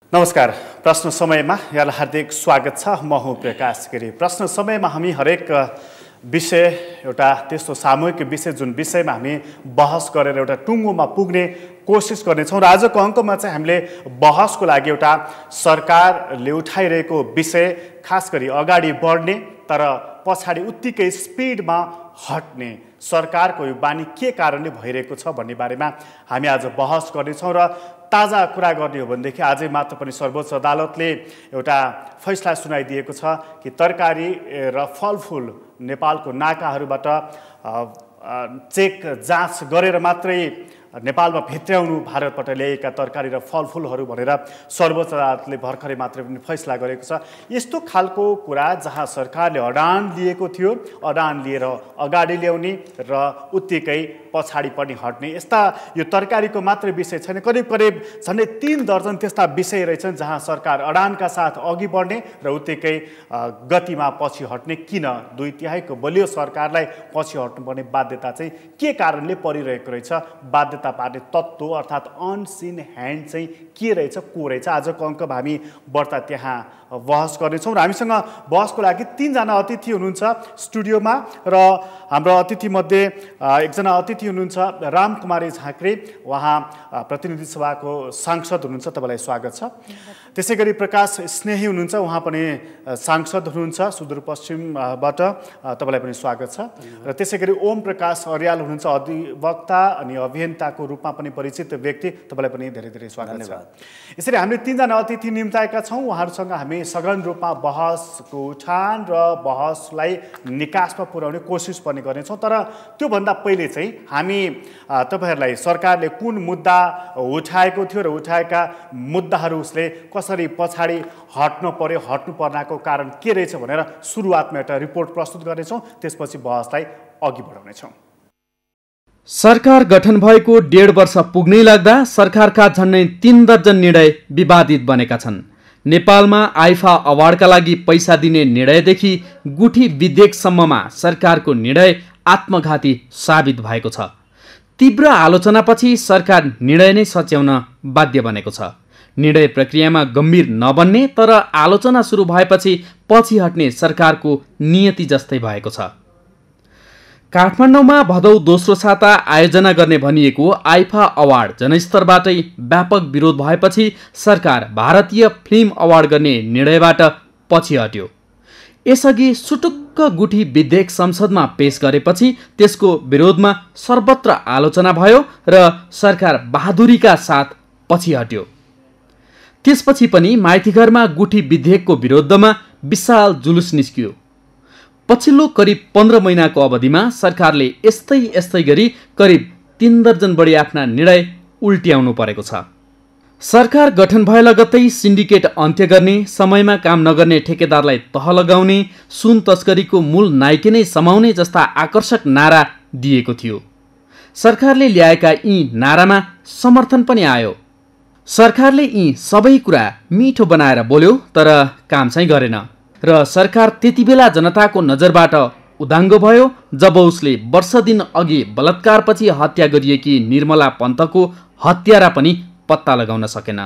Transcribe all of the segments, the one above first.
नमस्कार। प्रश्न समयमा यहाँलाई हार्दिक स्वागत छ। म हुँ प्रकाश गिरी। प्रश्न समयमा हामी हरेक विषय एउटा त्यस्तो सामूहिक विषय जुन विषयमा हामी बहस गरेर एउटा टुङ्गोमा पुग्ने कोसिस गर्नेछौँ र आजको अङ्कमा चाहिँ हामीले बहसको लागि एउटा सरकारले उठाइरहेको विषय, खास गरी अगाडि बढ्ने तर पछाडि उत्तिकै स्पिडमा हट्ने सरकारको यो बानी के कारणले भइरहेको छ भन्ने बारेमा हामी आज बहस गर्नेछौँ। र ताजा कुरा गर्ने हो भनेदेखि आजै मात्र पनि सर्वोच्च अदालतले एउटा फैसला सुनाइदिएको छ कि तरकारी र फलफुल नेपालको नाकाहरूबाट चेक जाँच गरेर मात्रै नेपालमा भित्र्याउनु भारतबाट ल्याएका तरकारी र फलफुलहरू भनेर सर्वोच्च अदालतले भर्खरै मात्रै पनि फैसला गरेको छ। यस्तो खालको कुरा जहाँ सरकारले अडान लिएको थियो, अडान लिएर अगाडि ल्याउने र उत्तिकै पछाडि पनि हट्ने, यस्ता यो तरकारीको मात्रै विषय छैन, करिब करिब झन्डै 3 दर्जन त्यस्ता विषय रहेछन् जहाँ सरकार अडानका साथ अघि बढ्ने र उत्तिकै गतिमा पछि हट्ने। किन 2/3 बलियो सरकारलाई पछि हट्नुपर्ने बाध्यता चाहिँ के कारणले परिरहेको रहेछ? बाध्यता पार्ने तत्त्व अर्थात् अनसिन ह्यान्ड चाहिँ के रहेछ, को रहेछ? आजको अङ्कमा हामी बढ्ता त्यहाँ बहस गर्नेछौँ र हामीसँग बहसको लागि 3 जना अतिथि हुनुहुन्छ स्टुडियोमा र हाम्रो अतिथिमध्ये एकजना अतिथि हुनुहुन्छ रामकुमारी झाँक्री, उहाँ प्रतिनिधि सभाको सांसद हुनुहुन्छ, तपाईँलाई स्वागत छ। त्यसै गरी प्रकाश स्नेही हुनुहुन्छ, उहाँ पनि सांसद हुनुहुन्छ सुदूरपश्चिमबाट, तपाईँलाई पनि स्वागत छ। र त्यसै गरी ओम प्रकाश अर्याल हुनुहुन्छ, अधिवक्ता अनि अभियन्ताको रूपमा पनि परिचित व्यक्ति, तपाईँलाई पनि धेरै धेरै स्वागत छ। यसरी हामीले 3 जना अतिथि निम्ताएका छौँ। उहाँहरूसँग हामी सघन रूपमा बहसको उठान र बहसलाई निकासमा पुर्याउने कोसिस पनि गर्नेछौँ। तर त्योभन्दा पहिले चाहिँ हामी तपाईँहरूलाई सरकारले कुन मुद्दा उठाएको थियो र उठाएका मुद्दाहरू उसले कसरी पछाडि हट्नु पर्यो, हट्नु पर्नाको कारण के रहेछ भनेर सुरुवातमा एउटा रिपोर्ट प्रस्तुत गर्नेछौँ, त्यसपछि बहसलाई अघि बढाउनेछौँ। सरकार गठन भएको 1.5 वर्ष पुग्नै लाग्दा सरकारका झन्डै 3 दर्जन निर्णय विवादित बनेका छन्। नेपालमा आइफा अवार्डका लागि पैसा दिने निर्णयदेखि गुठी विधेयकसम्ममा सरकारको निर्णय आत्मघाती साबित भएको छ। तीव्र आलोचनापछि सरकार निर्णय नै सच्याउन बाध्य बनेको छ। निर्णय प्रक्रियामा गम्भीर नबन्ने तर आलोचना सुरु भएपछि पछि हट्ने सरकारको नियति जस्तै भएको छ। काठमाडौँमा भदौ 2 साता आयोजना गर्ने भनिएको आइफा अवार्ड जनस्तरबाटै व्यापक विरोध भएपछि सरकार भारतीय फिल्म अवार्ड गर्ने निर्णयबाट पछि हट्यो। यसअघि सुटुक्क गुठी विधेयक संसदमा पेश गरेपछि त्यसको विरोधमा सर्वत्र आलोचना भयो र सरकार बहादुरीका साथ पछि हट्यो। त्यसपछि पनि माइतीघरमा गुठी विधेयकको विरोधमा विशाल जुलुस निस्कियो। पछिल्लो करिब 15 महिनाको अवधिमा सरकारले यस्तै गरी करिब 3 दर्जन बढी आफ्ना निर्णय उल्ट्याउनु परेको छ। सरकार गठन भए लगत्तै सिन्डिकेट अन्त्य गर्ने, समयमा काम नगर्ने ठेकेदारलाई तह लगाउने, सुन तस्करीको मूल नाइके नै समाउने जस्ता आकर्षक नारा दिएको थियो। सरकारले ल्याएका यी नारामा समर्थन पनि आयो। सरकारले यी सबै कुरा मिठो बनाएर बोल्यो तर काम चाहिँ गरेन र सरकार त्यति बेला जनताको नजरबाट उदाङ्गो भयो जब उसले वर्ष दिन अघि बलात्कारपछि हत्या गरिएकी निर्मला पन्तको हत्यारा पनि पत्ता लगाउन सकेन।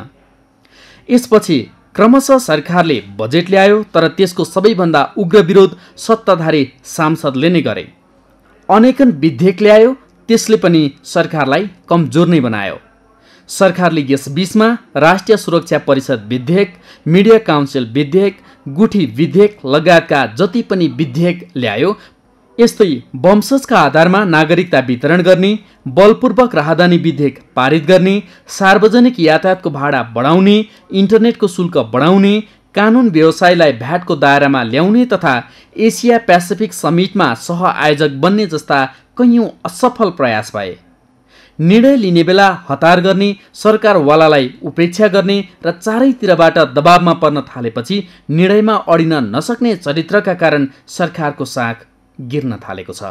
यसपछि क्रमशः सरकारले बजेट ल्यायो तर त्यसको सबैभन्दा उग्र विरोध सत्ताधारी सांसदले नै गरे। अनेकन विधेयक ल्यायो, त्यसले पनि सरकारलाई कमजोर नै बनायो। सरकारले यस बीचमा राष्ट्रिय सुरक्षा परिषद विधेयक, मिडिया काउन्सिल विधेयक, गुठी विधेयक लगायतका जति पनि विधेयक ल्यायो। यस्तै वंशजका आधारमा नागरिकता वितरण गर्ने, बलपूर्वक राहदानी विधेयक पारित गर्ने, सार्वजनिक यातायातको भाडा बढाउने, इन्टरनेटको शुल्क बढाउने, कानुन व्यवसायलाई भ्याटको दायरामा ल्याउने तथा एसिया पेसिफिक समिटमा सह आयोजक बन्ने जस्ता कैयौँ असफल प्रयास भए। निर्णय लिने बेला हतार गर्ने, सरकारवालालाई उपेक्षा गर्ने र चारैतिरबाट दबावमा पर्न थालेपछि निर्णयमा अडिन नसक्ने चरित्रका कारण सरकारको साख गिर्न थालेको छ।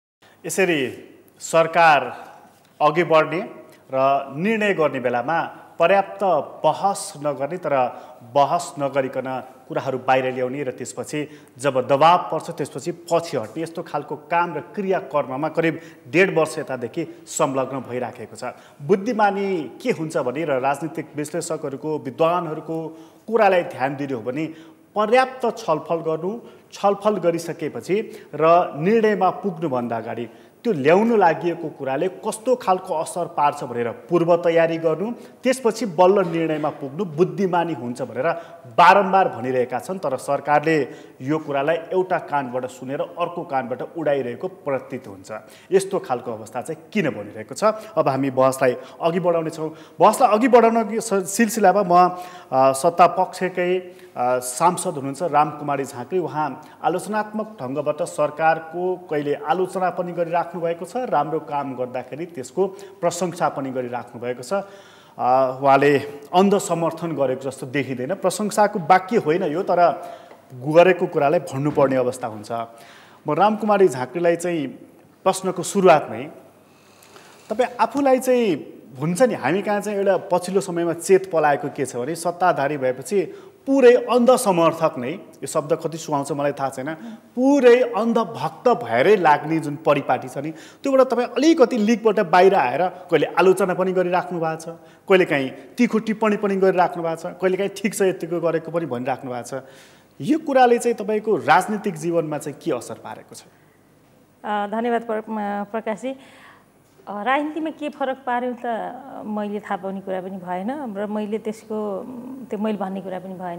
यसरी सरकार अघि बढ्ने र निर्णय गर्ने बेलामा पर्याप्त बहस नगर्ने तर बहस नगरिकन कुराहरू बाहिर ल्याउने र त्यसपछि जब दबाब पर्छ त्यसपछि पछि हट्ने यस्तो खालको काम र क्रियाकर्ममा करिब 1.5 वर्ष यतादेखि संलग्न भइराखेको छ। बुद्धिमानी के हुन्छ भने र राजनीतिक विश्लेषकहरूको विद्वानहरूको कुरालाई ध्यान दिने हो भने पर्याप्त छलफल गर्नु, छलफल गरिसकेपछि र निर्णयमा पुग्नुभन्दा अगाडि त्यो ल्याउन लागि कुराले कस्तो खालको असर पार्छ भनेर पूर्व तयारी गर्नु, त्यसपछि बल्ल निर्णयमा पुग्नु बुद्धिमानी हुन्छ भनेर बारम्बार भनिरहेका छन्। तर सरकारले यो कुरालाई एउटा कानबाट सुनेर अर्को कानबाट उडाइरहेको प्रतीत हुन्छ। यस्तो खालको अवस्था चाहिँ किन बनिरहेको छ? अब हामी बहसलाई अघि बढाउनेछौँ। बहसलाई अघि बढाउन सिलसिलामा म सत्ता पक्षकै सांसद हुनुहुन्छ रामकुमारी झाँक्री, उहाँ आलोचनात्मक ढङ्गबाट सरकारको कहिले आलोचना पनि गरिराख्नु भएको छ, राम्रो काम गर्दाखेरि त्यसको प्रशंसा पनि गरिराख्नु भएको छ। उहाँले अन्ध समर्थन गरेको जस्तो देखिँदैन। प्रशंसाको वाक्य होइन यो, तर गरेको कुरालाई भन्नुपर्ने अवस्था हुन्छ। म रामकुमारी झाँक्रीलाई चाहिँ प्रश्नको सुरुवातमै तपाईँ आफूलाई चाहिँ हुन्छ नि, हामी कहाँ चाहिँ एउटा पछिल्लो समयमा चेत पलाएको के छ भने सत्ताधारी भएपछि पुरै अन्ध समर्थक नै, यो शब्द कति सुहाउँछ मलाई थाहा छैन, पुरै अन्धभक्त भएरै लाग्ने जुन परिपाटी छ नि, त्योबाट तपाईँ अलिकति लिगबाट बाहिर आएर कहिले आलोचना पनि गरिराख्नु भएको छ, कहिले काहीँ तिखो टिप्पणी पनि गरिराख्नु भएको छ, कहिले काहीँ ठिक छ यतिको गरेको पनि भनिराख्नु भएको छ। यो कुराले चाहिँ तपाईँको राजनीतिक जीवनमा चाहिँ के असर पारेको छ? धन्यवाद प्रकाशजी। राजनीतिमा के फरक पार्यो त मैले थाहा पाउने कुरा पनि भएन र मैले मैले भन्ने कुरा पनि भएन।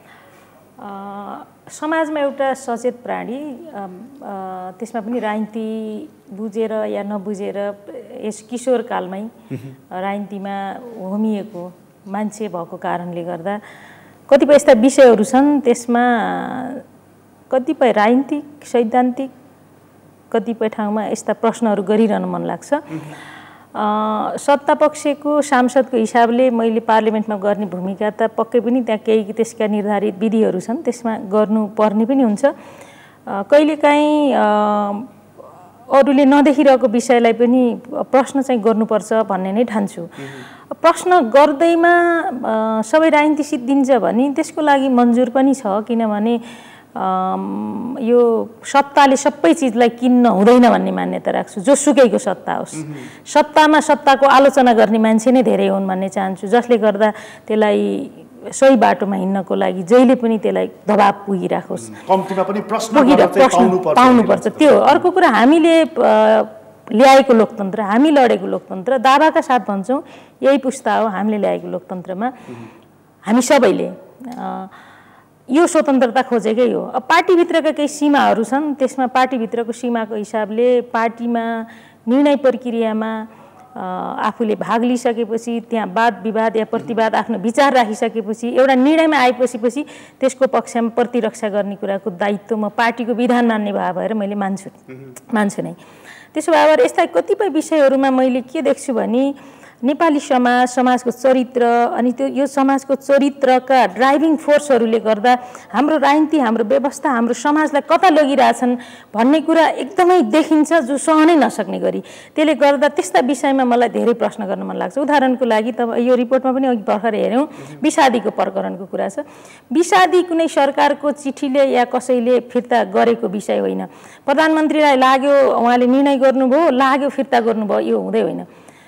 समाजमा एउटा सचेत प्राणी, त्यसमा पनि राजनीति बुझेर या नबुझेर यस किशोरकालमै राजनीतिमा होमिएको मान्छे भएको कारणले गर्दा कतिपय यस्ता विषयहरू छन्, त्यसमा कतिपय राजनीतिक सैद्धान्तिक कतिपय ठाउँमा यस्ता प्रश्नहरू गरिरहन मन लाग्छ। सत्तापक्षको सांसदको हिसाबले मैले पार्लियामेन्टमा गर्ने भूमिका त पक्कै पनि त्यहाँ केही त्यसका निर्धारित विधिहरू छन्, त्यसमा गर्नुपर्ने पनि हुन्छ। कहिलेकाहीँ अरूले नदेखिरहेको विषयलाई पनि प्रश्न चाहिँ गर्नुपर्छ भन्ने नै ठान्छु। प्रश्न गर्दैमा सबै राजनीति सिद्धिन्छ भने त्यसको लागि मन्जुर पनि छ, किनभने यो सत्ताले सबै चिजलाई किन्न हुँदैन भन्ने मान्यता राख्छु। जोसुकैको सत्ता होस्, सत्तामा सत्ताको आलोचना गर्ने मान्छे नै धेरै हुन् भन्ने चाहन्छु, जसले गर्दा त्यसलाई सही बाटोमा हिँड्नको लागि जहिले पनि त्यसलाई दबाब पुगिराखोस्, कम्तीमा पनि प्रश्न पाउनुपर्छ। त्यो अर्को कुरा, हामीले ल्याएको लोकतन्त्र, हामी लडेको लोकतन्त्र, दावाका साथ भन्छौँ यही पुस्ता हो हामीले ल्याएको लोकतन्त्रमा हामी सबैले यो स्वतन्त्रता खोजेकै हो। अब पार्टीभित्रका केही सीमाहरू छन्, त्यसमा पार्टीभित्रको सीमाको हिसाबले पार्टीमा निर्णय प्रक्रियामा आफूले भाग लिइसकेपछि त्यहाँ वाद विवाद या प्रतिवाद आफ्नो विचार राखिसकेपछि एउटा निर्णयमा आएपछि त्यसको पक्षमा प्रतिरक्षा गर्ने कुराको दायित्व म पार्टीको विधान मान्ने भएर मैले मान्छु नै। त्यसो भएर यस्ता कतिपय विषयहरूमा मैले के देख्छु भने नेपाली समाजको चरित्र अनि त्यो यो समाजको चरित्रका ड्राइभिङ फोर्सहरूले गर्दा हाम्रो राजनीति, हाम्रो व्यवस्था, हाम्रो समाजलाई कता लगिरहेछन् भन्ने कुरा एकदमै देखिन्छ, जो सहनै नसक्ने गरी। त्यसले गर्दा त्यस्ता विषयमा मलाई धेरै प्रश्न गर्न मन लाग्छ। उदाहरणको लागि त यो रिपोर्टमा पनि अघि भर्खर हेऱ्यौँ, विषादीको प्रकरणको कुरा छ। विषादी कुनै सरकारको चिठीले या कसैले फिर्ता गरेको विषय होइन। प्रधानमन्त्रीलाई लाग्यो, उहाँले निर्णय गर्नुभयो, लाग्यो फिर्ता गर्नुभयो, यो हुँदै होइन।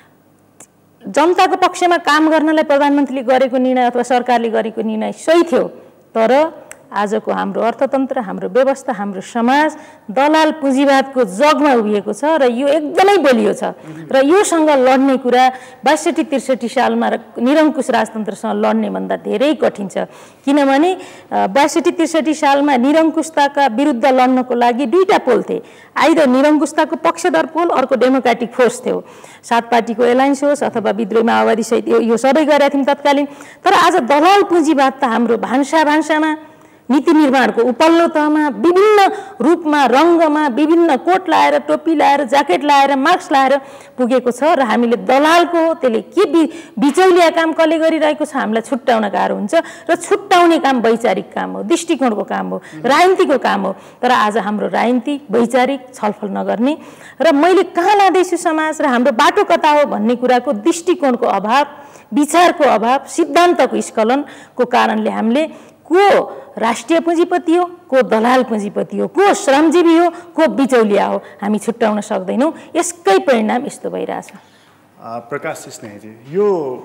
जनताको पक्षमा काम गर्नलाई प्रधानमन्त्रीले गरेको निर्णय अथवा सरकारले गरेको निर्णय सही थियो, तर आजको हाम्रो अर्थतन्त्र, हाम्रो व्यवस्था, हाम्रो समाज दलाल पुँजीवादको जगमा उभिएको छ र यो एकदमै बलियो छ र योसँग लड्ने कुरा 62-63 सालमा निरङ्कुश राजतन्त्रसँग लड्ने भन्दा धेरै कठिन छ। किनभने 62-63 सालमा निरङ्कुशताका विरुद्ध लड्नको लागि दुईटा पोल थिए, आइदर निरङ्कुशताको पक्षधर पोल, अर्को डेमोक्रेटिक फोर्स थियो, 7 पार्टीको एलायन्स होस् अथवा विद्रोही माओवादी सहित यो सबै गरेका थियौँ तत्कालीन। तर आज दलाल पुँजीवाद त हाम्रो भान्सामा नीति निर्माणको उपल्लो तहमा विभिन्न रूपमा रङ्गमा विभिन्न कोट लाएर टोपी लाएर ज्याकेट लाएर मास्क लाएर पुगेको छ र हामीले दलालको त्यसले के बिचौलिया काम कसले गरिरहेको छ हामीलाई छुट्याउन गाह्रो हुन्छ र छुट्याउने काम वैचारिक काम हो, दृष्टिकोणको काम हो, राजनीतिको काम हो। तर आज हाम्रो राजनीति वैचारिक छलफल नगर्ने र मैले कहाँ लाँदैछु समाज र हाम्रो बाटो कता हो भन्ने कुराको दृष्टिकोणको अभाव, विचारको अभाव, सिद्धान्तको स्खलनको कारणले हामीले को राष्ट्रिय पुँजीपति हो, को दलाल पुँजीपति हो, को श्रमजीवी हो, को बिचौलिया हो, हामी छुट्याउन सक्दैनौँ। यसकै परिणाम यस्तो भइरहेछ। प्रकाश स्नेहजी, यो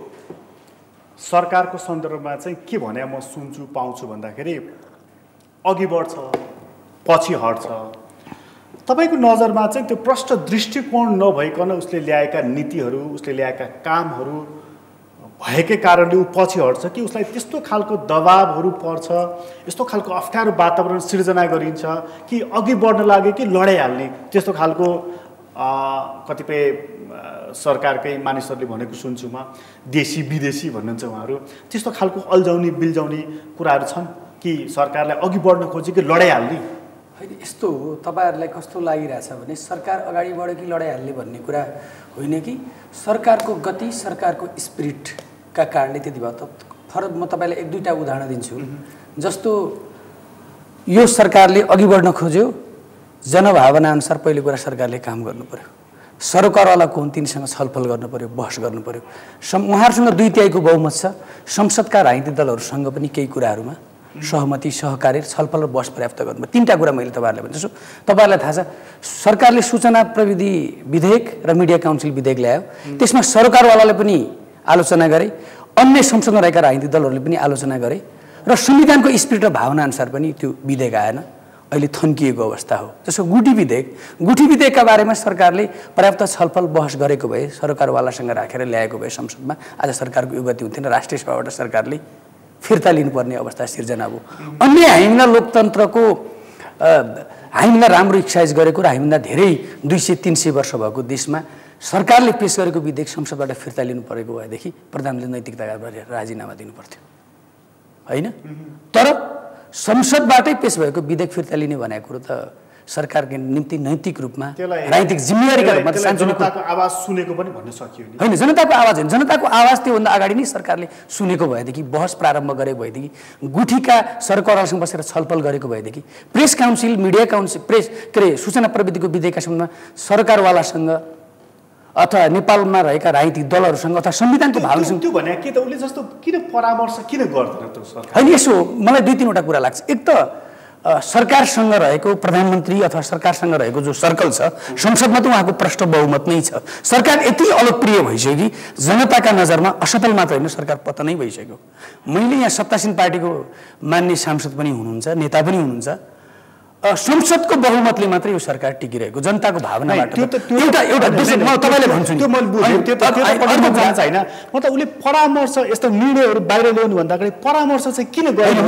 सरकारको सन्दर्भमा चाहिँ के भने म सुन्छु पाउँछु भन्दाखेरि अघि बढ्छ पछि हट्छ, तपाईँको नजरमा चाहिँ त्यो प्रष्ट दृष्टिकोण नभइकन उसले ल्याएका नीतिहरू, उसले ल्याएका कामहरू भएकै कारणले ऊ पछि हट्छ कि उसलाई त्यस्तो खालको दबाबहरू पर्छ, यस्तो खालको अप्ठ्यारो वातावरण सिर्जना गरिन्छ कि अघि बढ्न लाग्यो कि लडाइहाल्ने, त्यस्तो खालको कतिपय सरकारकै मानिसहरूले भनेको सुन्छु म, देशी विदेशी भन्नुहुन्छ उहाँहरू, त्यस्तो खालको अल्झाउने बिल्झाउने कुराहरू छन् कि सरकारलाई अघि बढ्न खोज्यो कि लडाइहाल्ने? होइन, यस्तो हो। तपाईँहरूलाई कस्तो लागिरहेछ भने सरकार अगाडि बढ्यो कि लडाइहाल्ने भन्ने कुरा होइन कि सरकारको गति, सरकारको स्पिरिटका कारणले त्यति भयो। फरक म तपाईँलाई एक दुईवटा उदाहरण दिन्छु। जस्तो यो सरकारले अघि बढ्न खोज्यो, जनभावना अनुसार पहिलो कुरा सरकारले काम गर्नु पर्यो, सरकारवाला कोन तिनीसँग छलफल गर्नु पर्यो, बहस गर्नु पर्यो। उहाँहरूसँग 2/3 बहुमत छ, संसदका राजनीतिक दलहरूसँग पनि केही कुराहरूमा सहमति, सहकार्य, छलफल र बहस पर्याप्त गर्नु पर्यो। 3टा कुरा मैले तपाईँहरूलाई भन्छु। तपाईँहरूलाई थाहा छ सरकारले सूचना प्रविधि विधेयक र मिडिया काउन्सिल विधेयक ल्यायो, त्यसमा सरकारवालाले पनि आलोचना गरे, अन्य संसदमा रहेका राजनीतिक दलहरूले पनि आलोचना गरे र संविधानको स्पिरिट र भावना अनुसार पनि त्यो विधेयक आएन। अहिले थन्किएको अवस्था हो। जस्तो गुठी विधेयकका बारेमा सरकारले पर्याप्त छलफल बहस गरेको भए, सरकारवालासँग राखेर ल्याएको भए संसदमा आज सरकारको यो गति हुन्थेन। राष्ट्रिय सभाबाट सरकारले फिर्ता लिनुपर्ने अवस्था सिर्जना भयो। अन्य हामीलाई लोकतन्त्रको हामीलाई राम्रो एक्सर्साइज गरेको र हामीलाई धेरै 200-300 वर्ष भएको देशमा सरकारले पेश गरेको विधेयक संसदबाट फिर्ता लिनु परेको भएदेखि प्रधानमन्त्रीले नैतिकताका राजीनामा दिनुपर्थ्यो होइन? तर संसदबाटै पेश भएको विधेयक फिर्ता लिने भनेको कुरो त सरकारको निम्ति नैतिक रूपमा राजनीतिक जिम्मेवारीका रूपमा जनताको आवाज सुनेको पनि भन्न सकियो नि? होइन, जनताको आवाज होइन, जनताको आवाज त्योभन्दा अगाडि नै सरकारले सुनेको भएदेखि, बहस प्रारम्भ गरेको भएदेखि, गुठीका सरकारसँग बसेर छलफल गरेको भएदेखि, प्रेस काउन्सिल, मिडिया काउन्सिल, सूचना प्रविधिको विधेयकका सम्बन्धमा सरकारवालासँग अथवा नेपालमा रहेका राजनीतिक दलहरूसँग अथवा संविधानको भावनासँग त्यो भने के त उसले जस्तो किन परामर्श किन गर्दैन त सरकार? होइन, यसो मलाई 2-3वटा कुरा लाग्छ। एक त सरकारसँग रहेको प्रधानमन्त्री अथवा सरकारसँग रहेको जो सर्कल छ, संसदमा त उहाँको प्रष्ट बहुमत नै छ। सरकार यति अलोकप्रिय भइसक्यो कि जनताका नजरमा असफल मात्र होइन, सरकार पतनै भइसक्यो। मैले यहाँ सत्तासीन पार्टीको मान्य सांसद पनि हुनुहुन्छ, नेता पनि हुनुहुन्छ। संसदको बहुमतले मात्रै यो सरकार टिकिरहेको जनताको भावनाबाट तपाईँले भन्छु त्यो मैले बुझेँ, त्यो जान्छ होइन। म त उसले परामर्श यस्तो निर्णयहरू बाहिर ल्याउनु भन्दाखेरि परामर्श चाहिँ किन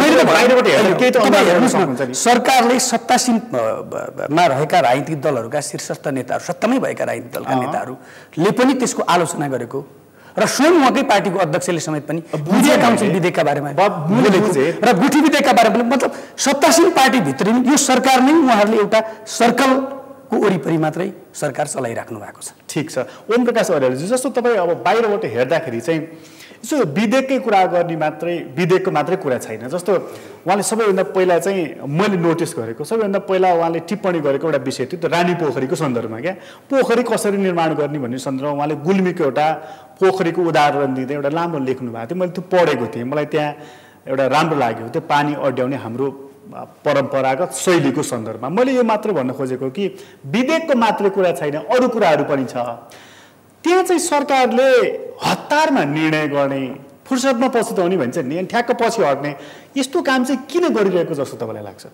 गर्नु? सरकारले सत्तासीनमा रहेका राजनीतिक दलहरूका शीर्षस्थ नेताहरू, सत्तामै भएका राजनीतिक दलका नेताहरूले पनि त्यसको आलोचना गरेको र स्वयं उहाँकै पार्टीको अध्यक्षले समेत पनि मिडिया काउन्सिल विधेयकका बारेमा बोलेको र गुठी विधेयकका बारेमा मतलब सत्तासीन पार्टीभित्र यो सरकार नै उहाँहरूले एउटा सर्कलको वरिपरि मात्रै सरकार चलाइराख्नु भएको छ। ठिक छ ओम प्रकाश अर्यालजी, जस्तो तपाईँ अब बाहिरबाट हेर्दाखेरि चाहिँ यसो विधेयककै कुरा गर्ने मात्रै विधेयकको मात्रै कुरा छैन। जस्तो उहाँले सबैभन्दा पहिला चाहिँ मैले नोटिस गरेको सबैभन्दा पहिला उहाँले टिप्पणी गरेको एउटा विषय थियो, त्यो रानी पोखरीको सन्दर्भमा क्या, पोखरी कसरी निर्माण गर्ने भन्ने सन्दर्भमा उहाँले गुल्मीको एउटा पोखरीको उदाहरण दिँदै एउटा लामो लेख्नु भएको थियो। मैले त्यो पढेको थिएँ, मलाई त्यहाँ एउटा राम्रो लाग्यो त्यो पानी अड्याउने हाम्रो परम्परागत शैलीको सन्दर्भमा। मैले यो मात्र भन्न खोजेको कि विधेयकको मात्रै कुरा छैन, अरू कुराहरू पनि छ। त्यहाँ चाहिँ सरकारले हतारमा निर्णय गर्ने, फुर्सदमा पछुताउने भन्छ नि, अनि ठ्याक्क पछि हट्ने यस्तो काम चाहिँ किन गरिरहेको जस्तो तपाईँलाई लाग्छ?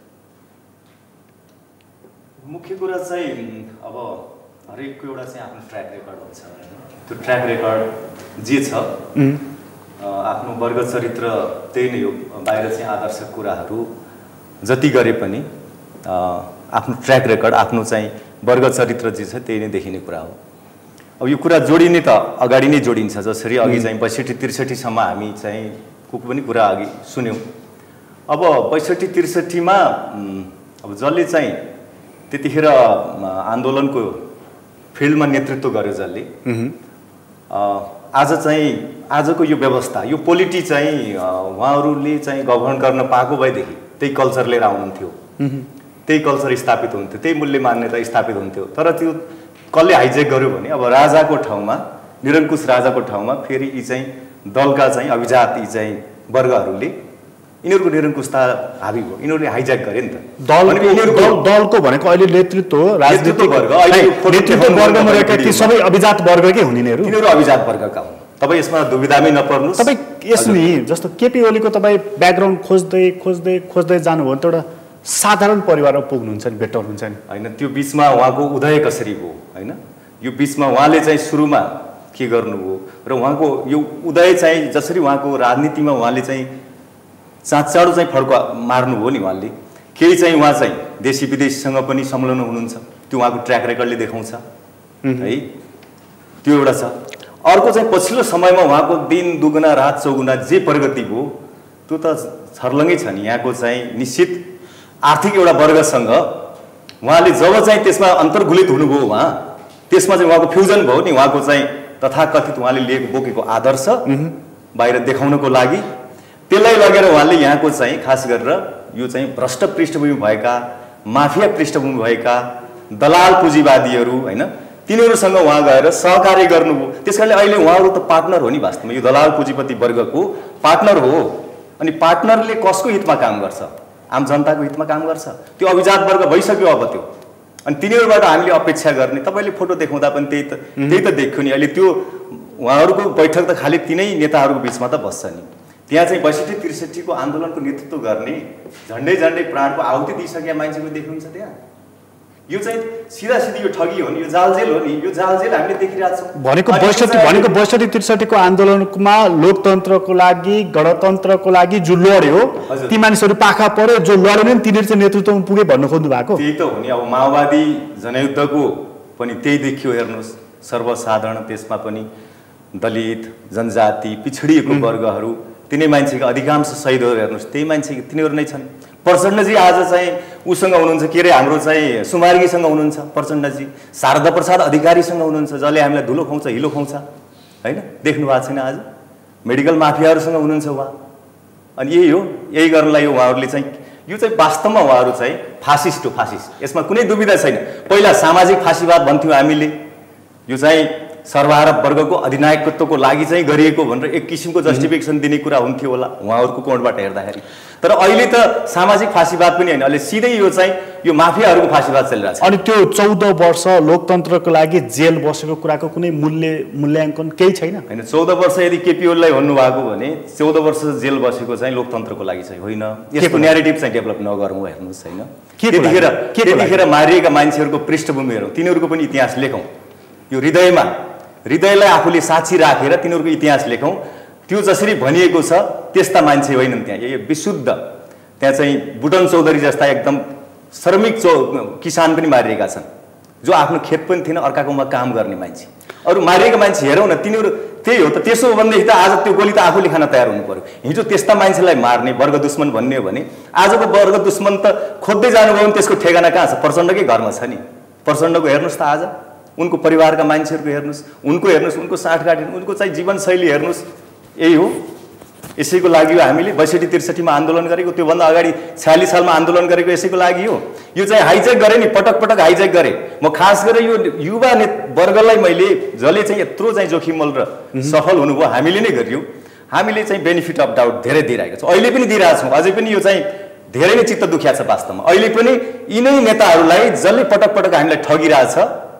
मुख्य कुरा चाहिँ अब हरेकको एउटा चाहिँ आफ्नो ट्र्याक रेकर्ड हुन्छ होइन, त्यो ट्र्याक रेकर्ड जे छ आफ्नो वर्ग चरित्र त्यही नै हो। बाहिर चाहिँ आदर्श कुराहरू जति गरे पनि आफ्नो ट्र्याक रेकर्ड, आफ्नो चाहिँ वर्ग चरित्र जे छ त्यही नै देखिने कुरा हो। अब यो कुरा जोडिने त अगाडि नै जोडिन्छ, जसरी अघि चाहिँ 62-63 सम्म हामी चाहिँ को पनि कुरा अघि सुन्यौँ। अब ६२-६३ मा अब जसले चाहिँ त्यतिखेर आन्दोलनको फिल्डमा नेतृत्व गर्यो जसले आज चाहिँ आजको यो व्यवस्था यो पोलिटी चाहिँ उहाँहरूले चाहिँ गभर्न गर्न पाएको भएदेखि त्यही कल्चर लिएर आउनुहुन्थ्यो, त्यही कल्चर स्थापित हुन्थ्यो, त्यही मूल्य मान्यता स्थापित हुन्थ्यो। तर त्यो कसले हाइजेक गर्यो भने अब राजाको ठाउँमा, निरङ्कुश राजाको ठाउँमा फेरि यी चाहिँ दलका चाहिँ अभिजात यी चाहिँ वर्गहरूले यिनीहरूको निरङ्कुशता हाबी भयो, यिनीहरूले हाइज्याक गरे नि त। दलको भनेको अहिले नेतृत्व राजनीतिक वर्ग, नेतृत्व वर्गमा रहेका ती सबै अभिजात वर्गकै हुन् यिनीहरू, यिनीहरू अभिजात वर्गका हुन्। तपाईँ यसमा दुविधामै नपर्नु। तपाईँ यसमा जस्तो केपी ओलीको तपाईँ ब्याकग्राउन्ड खोज्दै खोज्दै खोज्दै जानुभयो भने त एउटा साधारण परिवारमा पुग्नुहुन्छ नि, बेटर हुन्छ नि होइन। त्यो बिचमा उहाँको उदय कसरी भयो होइन, यो बिचमा उहाँले चाहिँ सुरुमा के गर्नुभयो र उहाँको यो उदय चाहिँ जसरी उहाँको राजनीतिमा उहाँले चाहिँ चाँडो चाहिँ फड्को मार्नुभयो नि उहाँले, केही चाहिँ उहाँ चाहिँ देशी विदेशीसँग पनि संलग्न हुनुहुन्छ, त्यो उहाँको ट्र्याक रेकर्डले देखाउँछ है, त्यो एउटा छ। अर्को चाहिँ पछिल्लो समयमा उहाँको दिन दुगुना रात चौगुना जे प्रगति भयो त्यो त छर्लङ्गै छ नि। यहाँको चाहिँ निश्चित आर्थिक एउटा वर्गसँग उहाँले जब चाहिँ त्यसमा अन्तर्गुलित हुनुभयो उहाँ, त्यसमा चाहिँ उहाँको फ्युजन भयो नि, उहाँको चाहिँ तथाकथित उहाँले लिएको बोकेको आदर्श बाहिर देखाउनको लागि त्यसलाई लगेर उहाँले यहाँको चाहिँ खास गरेर यो चाहिँ भ्रष्ट पृष्ठभूमि भएका, माफिया पृष्ठभूमि भएका दलाल पुँजीवादीहरू होइन, तिनीहरूसँग उहाँ गएर सहकार्य गर्नुभयो। त्यस कारणले अहिले उहाँहरू त पार्टनर हो नि, वास्तवमा यो दलाल पुँजीपति वर्गको पार्टनर हो। अनि पार्टनरले कसको हितमा काम गर्छ? आम जनताको हितमा काम गर्छ। त्यो अभिजात वर्ग भइसक्यो अब त्यो। अनि तिनीहरूबाट हामीले अपेक्षा गर्ने, तपाईँले फोटो देखाउँदा पनि त्यही त देख्यो नि। अहिले त्यो उहाँहरूको बैठक त खालि तिनै नेताहरूको बिचमा त बस्छ नि। त्यहाँ चाहिँ ६२-६३ को आन्दोलनको नेतृत्व गर्ने झन्डै झन्डै प्राणको आहुति दिइसकेका मान्छेको देख्नुहुन्छ त्यहाँ। यो चाहिँ सिधा सिधी यो ठगी हो नि, यो जालजेल हो नि, यो जालजेल हामीले देखिरहेको छौँ। भनेको ६२-६३ को आन्दोलनमा लोकतन्त्रको लागि, गणतन्त्रको लागि जो लड्यो ती मानिसहरू पाखा पर्यो, जो लडेनन् तिनीहरू चाहिँ नेतृत्वमा पुगे भन्नु खोज्नु भएको। त्यही त हो नि। अब माओवादी जनयुद्धको पनि त्यही देखियो, हेर्नुहोस् सर्वसाधारण, त्यसमा पनि दलित, जनजाति, पिछडिएको वर्गहरू, तिनै मान्छेका अधिकांश शहीदहरू हेर्नुहोस् त्यही मान्छे तिनीहरू नै छन्। प्रचण्डजी आज चाहिँ उसँग हुनुहुन्छ, के अरे हाम्रो चाहिँ सुमार्गीसँग हुनुहुन्छ प्रचण्डजी, शारदा प्रसाद अधिकारीसँग हुनुहुन्छ, जसले हामीलाई धुलो खुवाउँछ हिलो खुवाउँछ होइन, देख्नु भएको छैन आज। मेडिकल माफियाहरूसँग हुनुहुन्छ उहाँ। अनि यही हो, यही गर्नलाई उहाँहरूले चाहिँ यो चाहिँ वास्तवमा उहाँहरू चाहिँ फासिस्ट हो, फासिस्ट, यसमा कुनै दुविधा छैन। पहिला सामाजिक फासीवाद भन्थ्यौँ हामीले, यो चाहिँ सर्वहारा वर्गको अधिनायकत्वको लागि चाहिँ गरिएको भनेर एक किसिमको जस्टिफिकेसन दिने कुरा हुन्थ्यो होला उहाँहरूको कोणबाट हेर्दाखेरि। तर अहिले त सामाजिक फासीवाद पनि होइन, अहिले सिधै यो चाहिँ यो माफियाहरूको फासीवाद चलिरहेको छ। अनि त्यो 14 वर्ष लोकतन्त्रको लागि जेल बसेको कुराको कुनै मूल्याङ्कन केही छैन होइन। 14 वर्ष यदि केपी ओलीलाई भन्नुभएको भने 14 वर्ष जेल बसेको चाहिँ लोकतन्त्रको लागि चाहिँ होइन, यसको न्यारेटिभ चाहिँ डेभलप नगरौँ हेर्नुहोस् होइन। त्यतिखेर मारिएका मान्छेहरूको पृष्ठभूमि हेरौँ, तिनीहरूको पनि इतिहास लेखौँ। यो हृदयलाई आफूले साक्षी राखेर तिनीहरूको इतिहास लेखौँ। त्यो जसरी भनिएको छ त्यस्ता मान्छे होइनन् त्यहाँ, यो विशुद्ध। त्यहाँ चाहिँ बुटन चौधरी जस्ता एकदम श्रमिक किसान पनि मारिएका छन्, जो आफ्नो खेत पनि थिएन, अर्काकोमा काम गर्ने मान्छे। अरू मारिएका मान्छे हेरौँ न, तिनीहरू त्यही हो त। त्यसो हो भनेदेखि त आज त्यो गोली त आफूले खान तयार हुनु पर्यो। हिजो त्यस्ता मान्छेलाई मार्ने वर्ग दुश्मन भन्ने हो भने आजको वर्ग दुश्मन त खोज्दै जानुभयो भने त्यसको ठेगाना कहाँ छ? प्रचण्डकै घरमा छ नि। प्रचण्डको हेर्नुहोस् त आज, उनको परिवारका मान्छेहरूको हेर्नुहोस्, उनको साँठगाँठ, उनको चाहिँ जीवनशैली हेर्नुहोस्। यही हो, यसैको लागि हो हामीले 62-63 मा आन्दोलन गरेको, त्योभन्दा अगाडि 46 सालमा आन्दोलन गरेको यसैको लागि हो। यो चाहिँ हाइजेक गरे नि, पटक पटक हाइजेक गरे। म खास गरेर यो युवा वर्गलाई मैले जसले चाहिँ यत्रो चाहिँ जोखिमल र सफल हुनुभयो हामीले नै गरियो, हामीले चाहिँ बेनिफिट अफ डाउट धेरै दिइरहेको छ, अहिले पनि दिइरहेछौँ। अझै पनि यो चाहिँ धेरै नै चित्त दुखिया छ वास्तवमा। अहिले पनि यिनै नेताहरूलाई जसले पटक पटक हामीलाई ठगिरहेछ,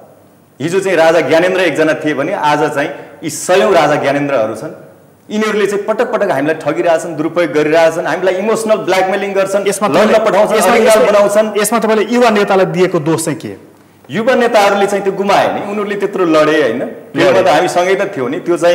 हिजो चाहिँ राजा ज्ञानेन्द्र एकजना थिए भने आज चाहिँ यी 100औं राजा ज्ञानेन्द्रहरू छन्। यिनीहरूले चाहिँ पटक पटक हामीलाई ठगिरहेछन्, दुरुपयोग गरिरहेछन्, हामीलाई इमोसनल ब्ल्याकमेलिङ गर्छन्, लड्न पठाउँछन्। यसमा तपाईँले युवा नेतालाई दिएको दोष चाहिँ के? युवा नेताहरूले चाहिँ त्यो गुमाए नि, उनीहरूले त्यत्रो लडे होइन। प्लेनमा त हामी सँगै त थियौँ नि। त्यो चाहिँ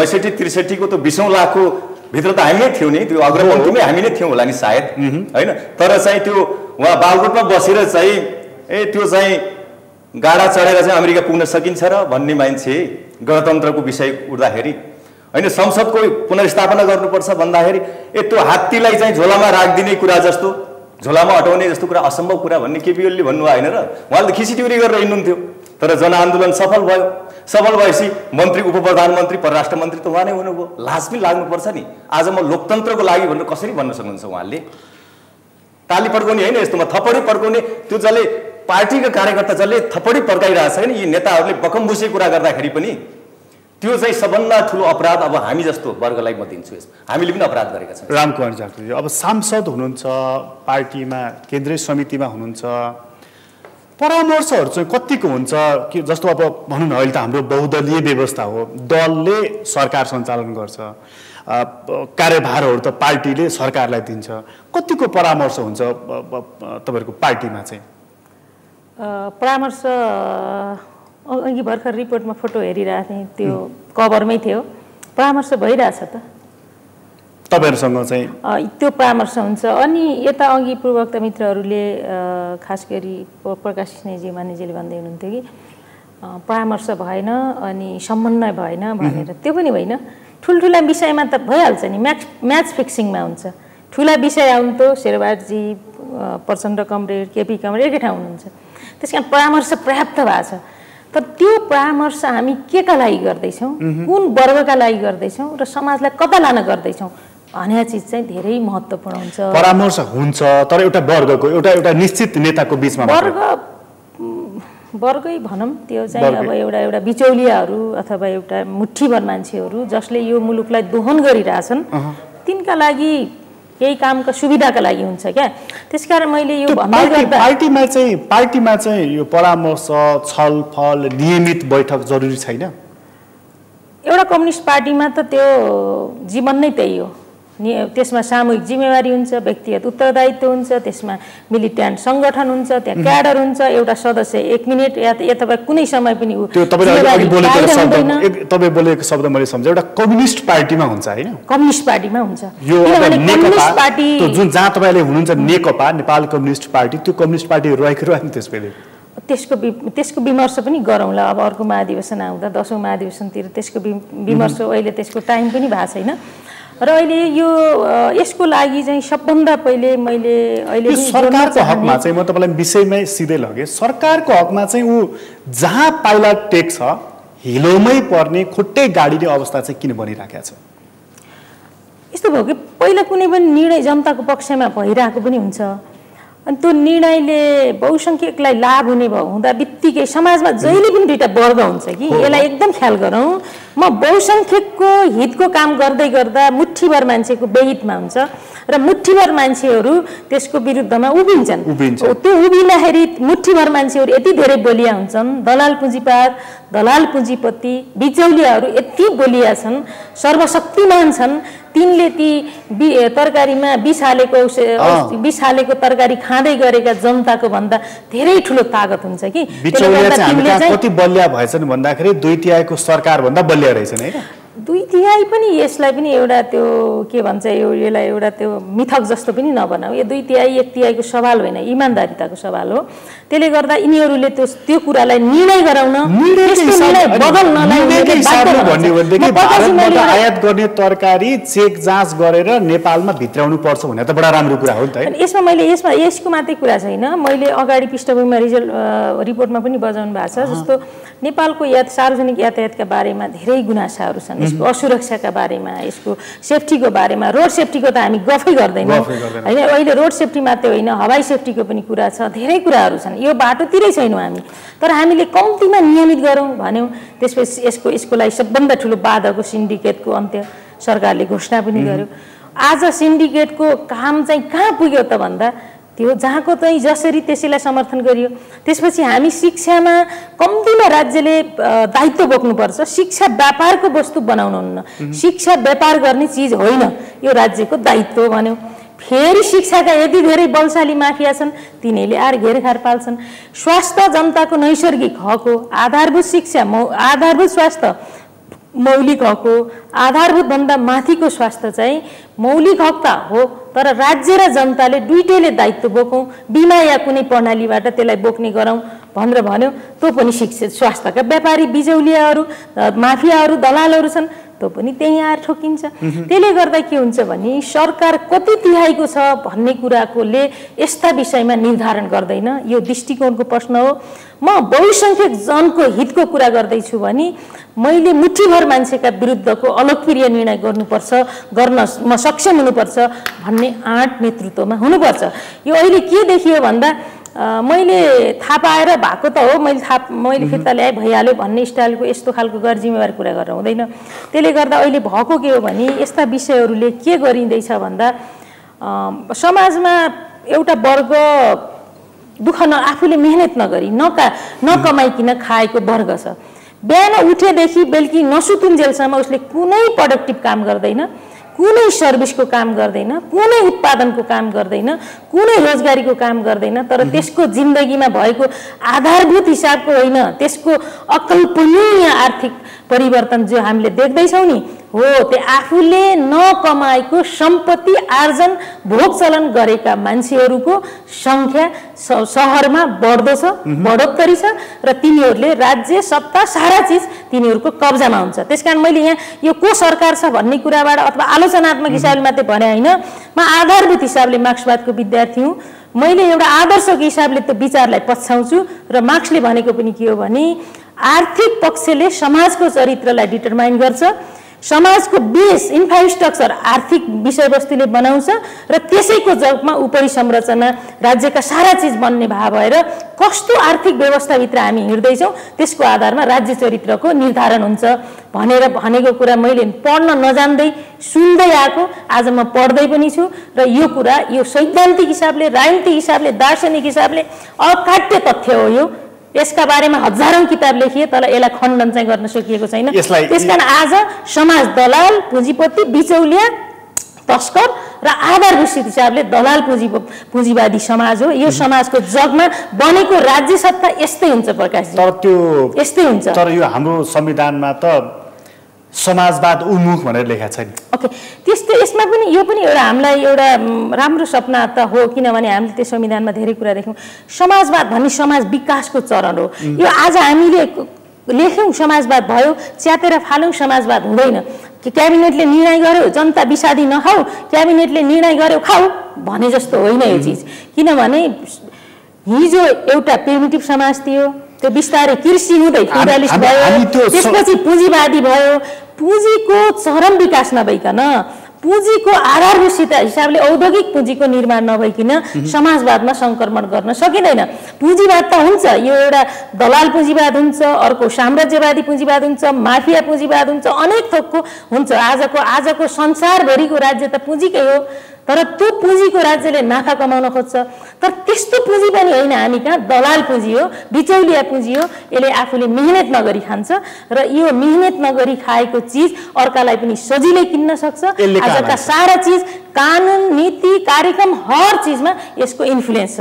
62-63 को त 20औं लाखको भित्र त हामी नै थियौँ नि, त्यो अग्रपङ्क्तिमै हामी नै थियौँ होला नि सायद होइन। तर चाहिँ त्यो उहाँ बालकोटमा बसेर चाहिँ त्यो चाहिँ गाडा चढेर चाहिँ अमेरिका पुग्न सकिन्छ र भन्ने मान्छे गणतन्त्रको विषय उठ्दाखेरि होइन संसदको पुनर्स्थापना गर्नुपर्छ भन्दाखेरि त्यो हात्तीलाई चाहिँ झोलामा राखिदिने कुरा जस्तो झोलामा अटाउने जस्तो कुरा असम्भव कुरा भन्ने केपी ओलीले भन्नुभयो होइन र उहाँले त खिचिटिउरी गरेर हिँड्नुहुन्थ्यो तर जनआन्दोलन सफल भयो सफल भएपछि मन्त्री उप प्रधानमन्त्री परराष्ट्र मन्त्री त उहाँ नै हुनुभयो लाज पनि लाग्नुपर्छ नि आज म लोकतन्त्रको लागि भनेर कसरी भन्न सक्नुहुन्छ उहाँले ताली पड्काउने होइन यस्तोमा थपडी पड्काउने त्यो जसले पार्टीका कार्यकर्ता जसले थपडी पड्काइरहेको छ नि यी नेताहरूले बकमबुसे कुरा गर्दाखेरि पनि त्यो चाहिँ सबभन्दा ठुलो अपराध अब हामी जस्तो वर्गलाई म दिन्छु हामीले पनि अपराध गरेका छौँ रामकुमार झाकरी अब सांसद हुनुहुन्छ पार्टीमा केन्द्रीय समितिमा हुनुहुन्छ परामर्शहरू चाहिँ कतिको हुन्छ कि जस्तो अब भनौँ न अहिले त हाम्रो बहुदलीय व्यवस्था हो दलले सरकार सञ्चालन गर्छ कार्यभारहरू त पार्टीले सरकारलाई दिन्छ कतिको परामर्श हुन्छ तपाईँहरूको पार्टीमा चाहिँ परामर्श अघि भर्खर रिपोर्टमा फोटो हेरिरहेको थिएँ त्यो कभरमै थियो परामर्श भइरहेछ त तपाईँहरूसँग चाहिँ त्यो परामर्श हुन्छ अनि यता अघि पूर्ववक्ता मित्रहरूले खास गरी प्रकाश स्नेहजी मानेजीले भन्दै हुनुहुन्थ्यो कि परामर्श भएन अनि समन्वय भएन भनेर त्यो पनि होइन ठुल्ठुला विषयमा त भइहाल्छ नि म्याच फिक्सिङमा हुन्छ ठुला विषय आउनु त शेरबहादुरजी प्रचण्ड कमरेड केपी कमरेड एकै ठाउँ हुनुहुन्छ त्यस कारण परामर्श पर्याप्त भएको छ तर त्यो परामर्श हामी केका लागि गर्दैछौँ कुन वर्गका लागि गर्दैछौँ र समाजलाई कता लान गर्दैछौँ भन्ने चिज चाहिँ धेरै महत्त्वपूर्ण हुन्छ परामर्श हुन्छ तर एउटा वर्गको एउटा निश्चित नेताको बीचमा वर्गै भनौँ त्यो चाहिँ अब एउटा बिचौलियाहरू अथवा एउटा मुठ्ठीभर मान्छेहरू जसले यो मुलुकलाई दोहन गरिरहेछन् तिनका लागि केही कामका सुविधाका लागि हुन्छ क्या त्यसकारण मैले यो भन्दै गर्दा पार्टीमा चाहिँ यो परामर्श छलफल नियमित बैठक जरुरी छैन एउटा कम्युनिस्ट पार्टीमा त त्यो जीवन नै त्यही हो त्यसमा सामूहिक जिम्मेवारी हुन्छ व्यक्तिगत उत्तरदायित्व हुन्छ त्यसमा मिलिटेन्ट सङ्गठन हुन्छ त्यहाँ क्याडर हुन्छ एउटा सदस्य 1 मिनेट या तपाईँ कुनै समय पनि तपाईँ बोलेको शब्द मैले सम्झेँ एउटा कम्युनिस्ट पार्टीमा हुन्छ होइन कम्युनिस्ट पार्टीमा हुन्छ जुन जहाँ तपाईँले हुनुहुन्छ नेकपा नेपाल कम्युनिस्ट पार्टी त्यो कम्युनिस्ट पार्टी रहेको रह्यो नि त्यसले त्यसको विमर्श पनि गरौँला अब अर्को महाधिवेशन आउँदा 10औं महाधिवेशनतिर त्यसको विमर्श अहिले त्यसको टाइम पनि भएको छैन र अहिले यो यसको लागि चाहिँ सबभन्दा पहिले मैले अहिले सरकारको हकमा चाहिँ म तपाईँलाई विषयमै सिधै लगेँ सरकारको हकमा चाहिँ ऊ जहाँ पाइला टेक्छ हिलोमै पर्ने खुट्टै गाडिने अवस्था चाहिँ किन बनिराखेको छ यस्तो भयो कि पहिला कुनै पनि निर्णय जनताको पक्षमा भइरहेको पनि हुन्छ अनि त्यो निर्णयले बहुसङ्ख्यकलाई लाभ हुने हुँदा बित्तिकै समाजमा जहिले पनि दुईटा वर्ग हुन्छ कि यसलाई एकदम ख्याल गरौँ म बहुसङ्ख्यकको हितको काम गर्दै गर्दा मुठ्ठीभर मान्छेको बेहितमा हुन्छ र मुठ्ठीभर मान्छेहरू त्यसको विरुद्धमा उभिन्छन् त्यो उभिँदाखेरि मुठ्ठीभर मान्छेहरू यति धेरै बलिया हुन्छन् दलाल पुँजीपात दलाल पुँजीपति बिचौलियाहरू यति बलिया छन् सर्वशक्तिमान छन् तिनले ती तरकारीमा विष हालेको तरकारी खाँदै गरेका जनताको भन्दा धेरै ठुलो ताकत हुन्छ कि कति बलिया भएछन् भन्दाखेरि 2/3 सरकार भन्दा बलिया रहेछन् हैन 2/3 पनि यसलाई पनि एउटा त्यो के भन्छ यसलाई एउटा त्यो मिथक जस्तो पनि नबनाऊ यो 2/3 1/3 को सवाल होइन इमानदारीताको सवाल हो त्यसले गर्दा यिनीहरूले त्यो कुरालाई निर्णय गराउन आयात गर्ने तरकारी चेक जाँच गरेर नेपालमा भित्राउनु पर्छ भने त बडा राम्रो कुरा हो नि त यसमा यसको मात्रै कुरा छैन मैले अगाडि पृष्ठभूमिमा रिपोर्टमा पनि बजाउनु भएको छ जस्तो नेपालको सार्वजनिक यातायातका बारेमा धेरै गुनासाहरू छन् यसको असुरक्षाका बारेमा यसको सेफ्टीको बारेमा रोड सेफ्टीको त हामी गफै गर्दैनौँ हैन अहिले रोड सेफ्टी मात्रै होइन हवाई सेफ्टीको पनि कुरा छ धेरै कुराहरू छन् यो बाटोतिरै छैनौँ हामी तर हामीले कम्तीमा नियमित गरौँ भन्यौँ त्यसपछि यसको लागि सबभन्दा ठुलो बाधाको सिन्डिकेटको अन्त्य सरकारले घोषणा पनि गर्यो आज सिन्डिकेटको काम चाहिँ कहाँ पुग्यो त भन्दा त्यो जहाँको चाहिँ जसरी त्यसैलाई समर्थन गरियो त्यसपछि हामी शिक्षामा कम्तीमा राज्यले दायित्व बोक्नुपर्छ शिक्षा व्यापारको वस्तु बनाउनुहुन्न शिक्षा व्यापार गर्ने चिज होइन यो राज्यको दायित्व भन्यो फेरि शिक्षाका यति धेरै बलशाली माफिया छन् तिनीहरूले घेरखार पाल्छन् स्वास्थ्य जनताको नैसर्गिक हक हो आधारभूत शिक्षा आधारभूत स्वास्थ्य मौलिक हक हो आधारभूत भन्दा माथिको स्वास्थ्य चाहिँ मौलिक हक त हो तर राज्य र जनताले दुईटैले दायित्व बोकौँ बिमा या कुनै प्रणालीबाट त्यसलाई बोक्ने गरौँ भनेर भन्यो त्यो पनि शिक्षा स्वास्थ्यका व्यापारी बिचौलियाहरू माफियाहरू दलालहरू छन् नेतृत्व पनि त्यही आएर ठोकिन्छ। त्यसले गर्दा के हुन्छ भने सरकार कति तिहाईको छ भन्ने कुराकोले यस्ता विषयमा निर्धारण गर्दैन। यो दृष्टिकोणको प्रश्न हो। म बहुसंख्यक जनको हितको कुरा गर्दैछु भने मैले मुठीभर मान्छेका विरुद्धको अलगप्रिय निर्णय गर्न म सक्षम हुनुपर्छ भन्ने आँट नेतृत्वमा हुनुपर्छ। यो अहिले के देखियो भन्दा मैले थाहा पाएर भएको त हो, मैले फिर्ता ल्याएँ भइहाल्यो भन्ने स्टाइलको यस्तो खालको गैर जिम्मेवारी कुरा गर्न हुँदैन। त्यसले गर्दा अहिले भएको के हो भने यस्ता विषयहरूले के गरिँदैछ भन्दा समाजमा एउटा वर्ग दुःख आफूले मेहनत नगरी नकमाइकन खाएको वर्ग छ। बिहान उठेदेखि बेलुकी नसुतुन्जेलसम्म उसले कुनै प्रोडक्टिभ काम गर्दैन, कुनै सर्भिसको काम गर्दैन, कुनै उत्पादनको काम गर्दैन, कुनै रोजगारीको काम गर्दैन। तर त्यसको जिन्दगीमा भएको आधारभूत हिसाबको होइन, त्यसको अकल्पनीय आर्थिक परिवर्तन जो हामीले देख्दैछौँ नि हो त्यो आफूले नकमाएको सम्पत्ति आर्जन भोग चलन गरेका मान्छेहरूको सङ्ख्या सहरमा बढ्दो छ, बढोत्तरी छ र तिनीहरूले राज्य सत्ता सारा चिज तिनीहरूको कब्जामा हुन्छ। त्यसकारण मैले यहाँ यो को सरकार छ भन्ने कुराबाट अथवा आलोचनात्मक हिसाबले मात्रै भने होइन, म आधारभूत हिसाबले मार्क्सवादको विद्यार्थी हुँ। मैले एउटा आदर्शको हिसाबले त्यो विचारलाई पछ्याउँछु र मार्क्सले भनेको पनि के हो भने आर्थिक पक्षले समाजको चरित्रलाई डिटरमाइन गर्छ, समाजको बेस इन्फ्रास्ट्रक्चर आर्थिक विषयवस्तुले बनाउँछ र त्यसैको जगमा उपरि संरचना राज्यका सारा चिज बन्ने भाव भएर कस्तो आर्थिक व्यवस्थाभित्र हामी हिँड्दैछौँ त्यसको आधारमा राज्य चरित्रको निर्धारण हुन्छ भनेको कुरा मैले पढ्न नजान्दै सुन्दै आएको, आज म पढ्दै पनि छु र यो कुरा यो सैद्धान्तिक हिसाबले, राजनीतिक हिसाबले, दार्शनिक हिसाबले अकाट्य तथ्य हो। यो यसका बारेमा हजारौं किताब लेखिए तर यसलाई खण्डन चाहिँ गर्न सकिएको छैन। त्यसकारण आज समाज दलाल, पुँजीपति, बिचौलिया, तस्कर र आधारभूत हिसाबले दलाल पुँजीवादी समाज हो। यो समाजको जगमा बनेको राज्य सत्ता यस्तै हुन्छ प्रकाशजी। तर त्यो यस्तै हुन्छ। तर यो हाम्रो संविधानमा त समाजवाद उन्मुख भनेर लेखा छैन। ओके, त्यस्तो यसमा पनि यो पनि एउटा हामीलाई एउटा राम्रो सपना त हो, किनभने हामीले त्यो संविधानमा धेरै कुरा देख्यौँ। समाजवाद भन्ने समाज विकासको चरण हो। यो आज हामीले लेख्यौँ समाजवाद भयो, च्यातेर फाल्यौँ समाजवाद हुँदैन। क्याबिनेटले निर्णय गर्यो जनता विषादी नखाऊ, क्याबिनेटले निर्णय गर्यो खाऊ भने जस्तो होइन यो चिज। किनभने हिजो एउटा प्रिमिटिभ समाज थियो, त्यो बिस्तारै कृषि हुँदै फ्युडालिस्ट भयो, त्यसपछि पुँजीवादी भयो। पुँजीको चरम विकास नभइकन, पुँजीको आधारभूत हिसाबले औद्योगिक पुँजीको निर्माण नभइकन समाजवादमा संक्रमण गर्न सकिँदैन। पुँजीवाद त हुन्छ, यो एउटा दलाल पुँजीवाद हुन्छ, अर्को साम्राज्यवादी पुँजीवाद हुन्छ, माफिया पुँजीवाद हुन्छ, अनेक थोकको हुन्छ। आजको संसारभरिको राज्य त पुँजीकै हो, तर त्यो पुँजीको राज्यले नाफा कमाउन खोज्छ। तर त्यस्तो पुँजी पनि होइन, हामी कहाँ दलाल पुँजी हो, बिचौलिया पुँजी हो। यसले आफूले मेहनत नगरी खान्छ र यो मेहनत नगरी खाएको चिज अर्कालाई पनि सजिलै किन्न सक्छ। आजका सारा चिज कानुन, नीति, कार्यक्रम हर चिजमा यसको इन्फ्लुएन्स छ।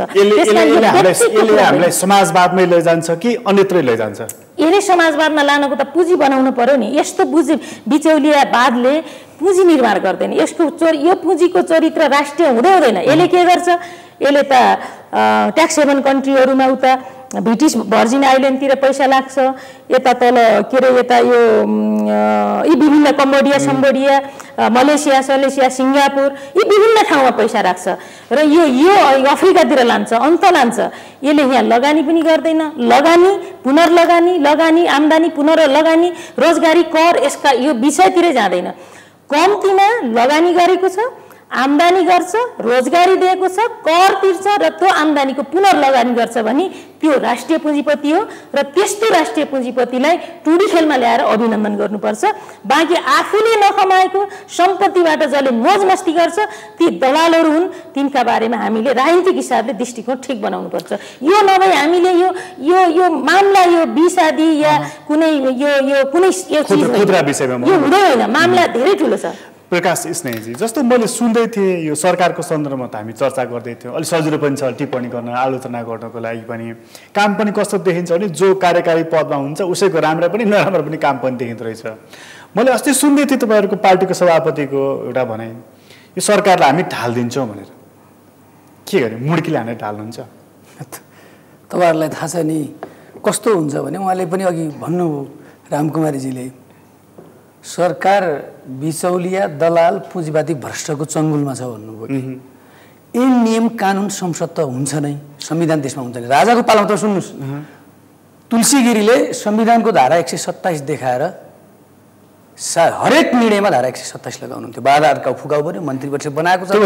यसले हामीलाई समाजवादमै लैजान्छ कि अन्यत्रै लैजान्छ? यसले समाजवादमा लानको त पुँजी बनाउनु पर्यो नि। यस्तो बिचौलियावादले पुँजी निर्माण गर्दैन। यो पुँजीको चरित्र राष्ट्रिय हुँदैन। यसले के गर्छ? यसले त ट्याक्स हेभन कन्ट्रीहरूमा उता ब्रिटिस भर्जिन आइल्यान्डतिर पैसा लाग्छ, यता तल के अरे यता यो यी विभिन्न कम्बोडिया, मलेसिया, सलेसिया, सिङ्गापुर यी विभिन्न ठाउँमा पैसा राख्छ र यो अफ्रिकातिर लान्छ, अन्त लान्छ। यसले यहाँ लगानी पनि गर्दैन। लगानी, पुनर्लगानी, लगानी, आम्दानी, पुनर्लगानी, रोजगारी, कर यसका यो विषयतिरै जाँदैन। कम्तीमा लगानी गरेको छ, आम्दानी गर्छ, रोजगारी दिएको छ, कर तिर्छ र त्यो आम्दानीको पुनर्लगानी गर्छ भने त्यो राष्ट्रिय पुँजीपति हो र त्यस्तो राष्ट्रिय पुँजीपतिलाई टुडी खेलमा ल्याएर अभिनन्दन गर्नुपर्छ। बाँकी आफूले नकमाएको सम्पत्तिबाट जसले मोजमस्ती गर्छ ती दलालहरू हुन्। तिनका बारेमा हामीले राजनीतिक हिसाबले दृष्टिकोण ठिक बनाउनुपर्छ। यो नभए हामीले यो मामला यो विषादी या कुनै यो हुँदैन। मामला धेरै ठुलो छ। प्रकाश स्नेहीजी, जस्तो मैले सुन्दै थिएँ यो सरकारको सन्दर्भमा त हामी चर्चा गर्दै थियौँ, अलिक सजिलो पनि छ टिप्पणी गर्न, आलोचना गर्नको लागि पनि। काम पनि कस्तो देखिन्छ भने जो कार्यकारी पदमा हुन्छ उसैको राम्रो पनि नराम्रो पनि काम पनि देखिँदो रहेछ। मैले अस्ति सुन्दै थिएँ तपाईँहरूको पार्टीको सभापतिको एउटा भनाइ, यो सरकारलाई हामी ढालिदिन्छौँ भनेर। के गरे मुड्कीले हानेर ढाल्नुहुन्छ? तपाईँहरूलाई थाहा छ नि कस्तो हुन्छ भने उहाँले पनि अघि भन्नुभयो रामकुमारीजीले, सरकार बिचौलिया दलाल पुँजीवादी भ्रष्टको चङ्गुलमा छ भन्नुभयो कि यी नियम कानुन संसद त हुन्छ नै, संविधान देशमा हुन्छ नि। राजाको पालामा त सुन्नुहोस्, तुलसी गिरीले संविधानको धारा 127 देखाएर हरेक निर्णयमा धारा 127 लगाउनुहुन्थ्यो। बाधा अड्काउ फुकाउ पर्यो, मन्त्री परिषद बनाएको छ।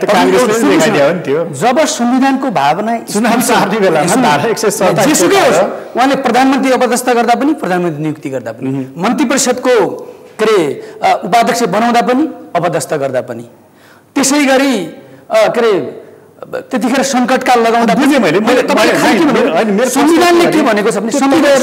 जब संविधानको भावना उहाँले प्रधानमन्त्री अपदस्थ गर्दा पनि, प्रधानमन्त्री नियुक्ति गर्दा पनि, मन्त्री परिषदको के अरे उपाध्यक्ष बनाउँदा पनि, अपदस्थ गर्दा पनि, त्यसै गरी के अरे त्यतिखेर सङ्कटकाल लगाउँदा बुझेँ मैले संविधानले के भनेको छ भने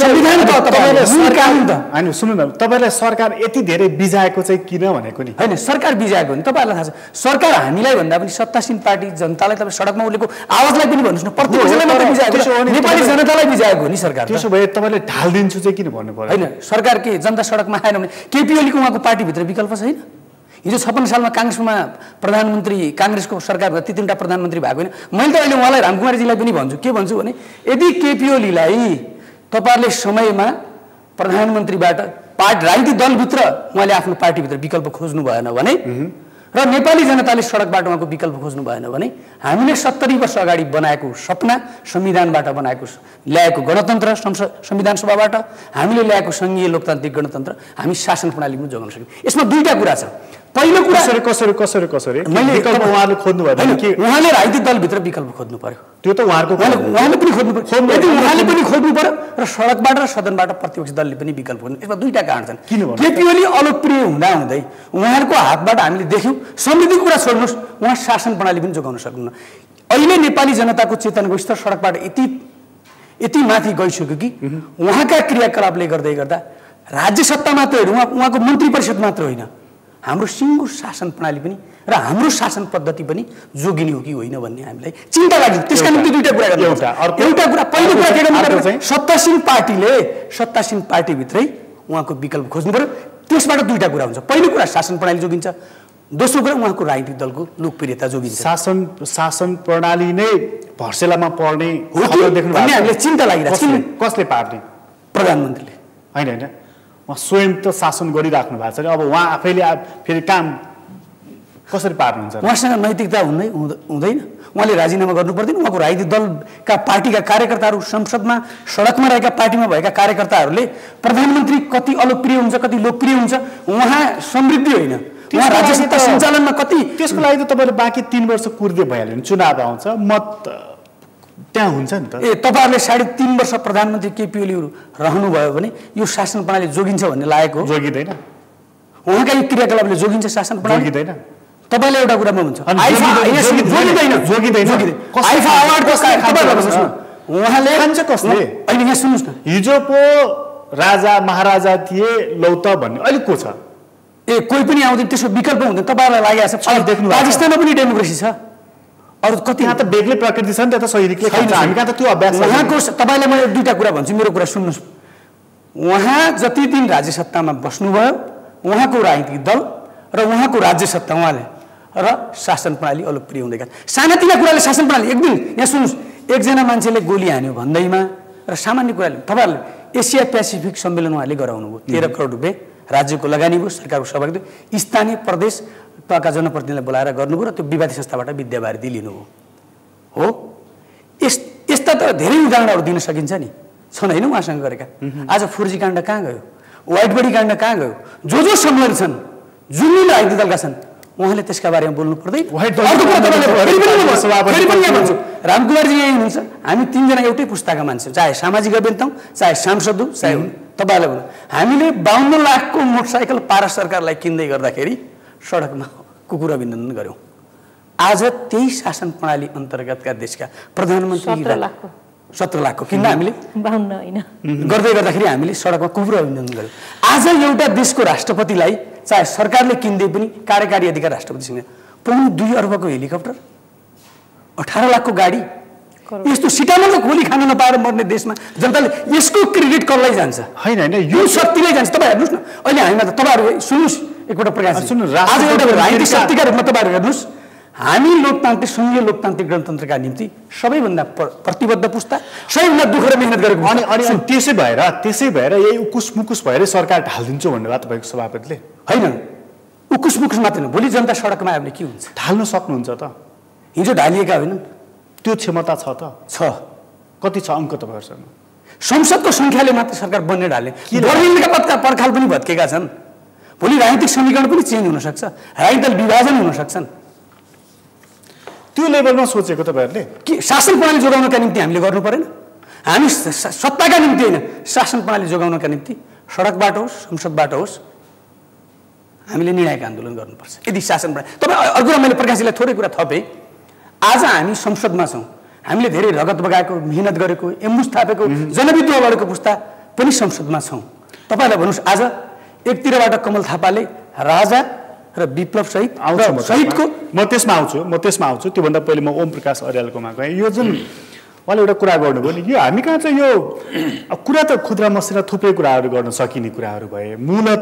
होइन सुन्नु न, तपाईँलाई सरकार यति धेरै बिजाएको चाहिँ किन भनेको नि? होइन सरकार बिजाएको नि तपाईँहरूलाई थाहा छ। सरकार हामीलाई भन्दा पनि सत्तासीन पार्टी जनतालाई तपाईँ सडकमा उठेको आवाजलाई पनि भन्नुहोस् न, प्रतिपक्षलाई मात्रै बिजाएको, नेपाली जनतालाई बिजाएको हो नि सरकार। त्यसो भए तपाईँले ढालिदिन्छु चाहिँ किन भन्नु पर्यो? होइन सरकार के जनता सडकमा आएन भने केपी ओलीको उहाँको पार्टीभित्र विकल्प छैन? हिजो 56 सालमा काङ्ग्रेसमा प्रधानमन्त्री, काङ्ग्रेसको सरकारमा ती 3टा प्रधानमन्त्री भएको होइन। मैले त अहिले उहाँलाई रामकुमारजीलाई पनि भन्छु, के भन्छु भने यदि केपी ओलीलाई तपाईँहरूले समयमा प्रधानमन्त्रीबाट राजनीतिक दलभित्र उहाँले आफ्नो पार्टीभित्र विकल्प खोज्नु भएन भने र नेपाली जनताले सडकबाट उहाँको विकल्प खोज्नु भएन भने हामीले 70 वर्ष अगाडि बनाएको सपना, संविधानबाट बनाएको ल्याएको गणतन्त्र, संविधान सभाबाट हामीले ल्याएको सङ्घीय लोकतान्त्रिक गणतन्त्र हामी शासन प्रणालीमा जोगाउन सक्यौँ। यसमा दुईटा कुरा छ। पहिलो कुरा कसरी मैले विकल्प उहाँले खोज्नु भयो कि उहाँले राजनीतिक दलभित्र विकल्प खोज्नु पर्यो? त्यो त उहाँले पनि खोज्नु पर्यो। यदि उहाँले पनि खोज्नु पर्यो र सडकबाट र सदनबाट प्रतिपक्ष दलले पनि विकल्प खोज्नु। यसमा दुईटा कारण छन्। केपी ओली अलोकप्रिय हुँदा हुँदै उहाँहरूको हातबाट हामीले देख्यौँ, समृद्धिको कुरा छोड्नुहोस्, उहाँ शासन प्रणाली पनि जोगाउन सक्नुहुन्न। अहिले नेपाली जनताको चेतनाको स्तर सडकबाट यति माथि गइसक्यो कि उहाँका क्रियाकलापले गर्दै गर्दा राज्य सत्ता मात्र होइन, उहाँको मन्त्री परिषद मात्र होइन, हाम्रो सिङ्गो शासन प्रणाली पनि र हाम्रो शासन पद्धति पनि जोगिने हो कि होइन भन्ने हामीलाई चिन्ता लाग्यो। त्यसका निम्ति दुईटा कुरा गर्नु। एउटा कुरा, पहिलो कुरा के गर्नु पर्यो? सत्तासीन पार्टीभित्रै उहाँको विकल्प खोज्नु पर्यो। त्यसबाट दुईटा कुरा हुन्छ। पहिलो कुरा शासन प्रणाली जोगिन्छ, दोस्रो कुरा उहाँको राजनीतिक दलको लोकप्रियता जोगिन्छ। शासन प्रणाली नै भर्सेलामा पर्ने हो देख्नु भन्ने हामीलाई चिन्ता लागिरहेको छ। कसले पार्ने? प्रधानमन्त्रीले। होइन उहाँ स्वयं त शासन गरिराख्नु भएको छ। अब उहाँ आफैले फेरि काम कसरी पार्नुहुन्छ? उहाँसँग नैतिकता हुँदैन, उहाँले राजीनामा गर्नु पर्दैन। उहाँको राजनीतिक दलका पार्टीका कार्यकर्ताहरू, संसदमा सडकमा रहेका पार्टीमा भएका कार्यकर्ताहरूले प्रधानमन्त्री कति अलोकप्रिय हुन्छ, कति लोकप्रिय हुन्छ, उहाँ समृद्धि होइन, उहाँ राज्य सत्ता सञ्चालनमा कति, त्यसको लागि त तपाईँले बाँकी 3 वर्ष कुर्दै भइहाल्यो नि, चुनाव आउँछ, मत त्यहाँ हुन्छ नि त। तपाईँहरूले 3.5 वर्ष प्रधानमन्त्री केपी ओलीहरू रहनुभयो भने यो शासन प्रणाली जोगिन्छ भन्ने लागेको? जोगिँदैन। उहाँका यी क्रियाकलापले जोगिन्छ शासन प्रणाली? जोगिँदैन। तपाईँले एउटा कुरा म भन्छ, उहाँले खान्छ कसले? अहिले यहाँ सुन्नुहोस् न, हिजो पो राजा महाराजा थिए लौ त भन्ने अहिले को छ? कोही पनि आउँदैन, त्यसको विकल्प हुँदैन। तपाईँहरूलाई लागेको छ पाकिस्तानमा पनि डेमोक्रेसी छ, अरू कति यहाँ त बेग्लै प्रकृति छ नि, त्यता सैनिकले खान्छ, हामी कहाँ त त्यो अभ्यास। उहाँको तपाईँलाई मैले दुईटा कुरा भन्छु, मेरो कुरा सुन्नुहोस्। उहाँ जति दिन राज्य सत्तामा बस्नुभयो, उहाँको राजनीतिक दल र उहाँको राज्य सत्ता उहाँले र शासन प्रणाली अलोकप्रिय हुँदै गयो। सानातिना कुराले शासन प्रणाली, एक दिन यहाँ सुन्नुहोस्, एकजना मान्छेले गोली हान्यो भन्दैमा र सामान्य कुराले तपाईँहरूले एसिया पेसिफिक सम्मेलन उहाँले गराउनु भयो, 13 करोड रुपियाँ राज्यको लगानी भयो, सरकारको सहभागिता, स्थानीय प्रदेश का जनप्रतिनिधिलाई बोलाएर गर्नुभयो र त्यो विवादी संस्थाबाट विद्यावारिधि लिनुभयो हो। यस्ता त धेरै उदाहरणहरू दिन सकिन्छ नि, छन् होइन उहाँसँग गरेका। आज 4G काण्ड कहाँ गयो? व्हाइट बडी काण्ड कहाँ गयो? जो संलग्न छन्, जुन राजनीतिक दलका छन्, उहाँले त्यसका बारेमा बोल्नु पर्दैन। रामकुमारजी यही हुनुहुन्छ, हामी 3 जना एउटै पुस्ताका मान्छे, चाहे सामाजिक अभियन्ता हौँ, चाहे सांसद हौँ, चाहे तपाईँलाई भन्नु, हामीले 52 लाखको मोटरसाइकल पारा सरकारलाई किन्दै गर्दाखेरि सडकमा कुकुर अभिनन्दन गऱ्यौँ। आज त्यही शासन प्रणाली अन्तर्गतका देशका प्रधानमन्त्री 17 लाखको किन्दा हामीले 52 होइन गर्दै गर्दाखेरि हामीले सडकमा कुकुर अभिनन्दन गऱ्यौँ। आज एउटा देशको राष्ट्रपतिलाई चाहे सरकारले किन्दै पनि कार्यकारी अधिकार राष्ट्रपतिसँग 2 अर्बको हेलिकप्टर, 18 लाखको गाडी, यस्तो सिटामा गोली खान नपाएर मर्ने देशमा जनताले यसको क्रेडिट कसलाई जान्छ? होइन यो शक्तिलाई जान्छ। तपाईँ हेर्नुहोस् न, अहिले हामीमा त तपाईँहरू सुन्नुहोस्, एकपल्ट प्रकाश आज एउटा राजनीतिक शक्तिका रूपमा तपाईँहरू हेर्नुहोस्, हामी लोकतान्त्रिक सङ्घीय लोकतान्त्रिक गणतन्त्रका निम्ति सबैभन्दा प्रतिबद्ध पुस्ता, सबैभन्दा दुःख र मेहनत गरेको अनि त्यसै भएर यही उकुस मुकुस भएर सरकार ढालिदिन्छु भन्नुभयो तपाईँको सभापतिले? होइन, उकुस मुकुस मात्र होइन, भोलि जनता सडकमा आयो भने के हुन्छ? ढाल्न सक्नुहुन्छ त? हिजो ढालिएका होइनन्, त्यो क्षमता छ त? छ। कति छ अङ्क तपाईँहरूसँग? संसदको सङ्ख्याले मात्र सरकार बन्ने ढाले, बर्लिनका पर्खाल पनि भत्केका छन्। भोलि राजनीतिक समीकरण पनि चेन्ज हुनसक्छ, राजनीतिक विभाजन हुन सक्छन्। त्यो लेभलमा सोचेको तपाईँहरूले के शासन प्रणाली जोगाउनका निम्ति हामीले गर्नु परेन? हामी सत्ताका निम्ति होइन, शासन प्रणाली जोगाउनका निम्ति सडकबाट होस् संसदबाट होस् हामीले निर्णायक आन्दोलन गर्नुपर्छ। यदि शासन प्रणाली तपाईँ अर्को कुरा मैले प्रकाशजीलाई थोरै कुरा थपेँ। आज हामी संसदमा छौँ, हामीले धेरै रगत बगाएको, मेहनत गरेको, एम्बुस थापेको, जनविद्रोह गरेको पुस्ता पनि संसदमा छौँ। तपाईँलाई भन्नुहोस्, आज एकतिरबाट कमल थापाले राजा र विप्लव सहित सहितको म त्यसमा आउँछु। त्योभन्दा पहिले म ओम प्रकाश अर्यालकोमा गएँ। यो जुन उहाँले एउटा कुरा गर्नुभयो नि, यो हामी कहाँ चाहिँ यो कुरा त खुद्रा मसिना थुप्रै कुराहरू गर्न सकिने कुराहरू भए, मूलत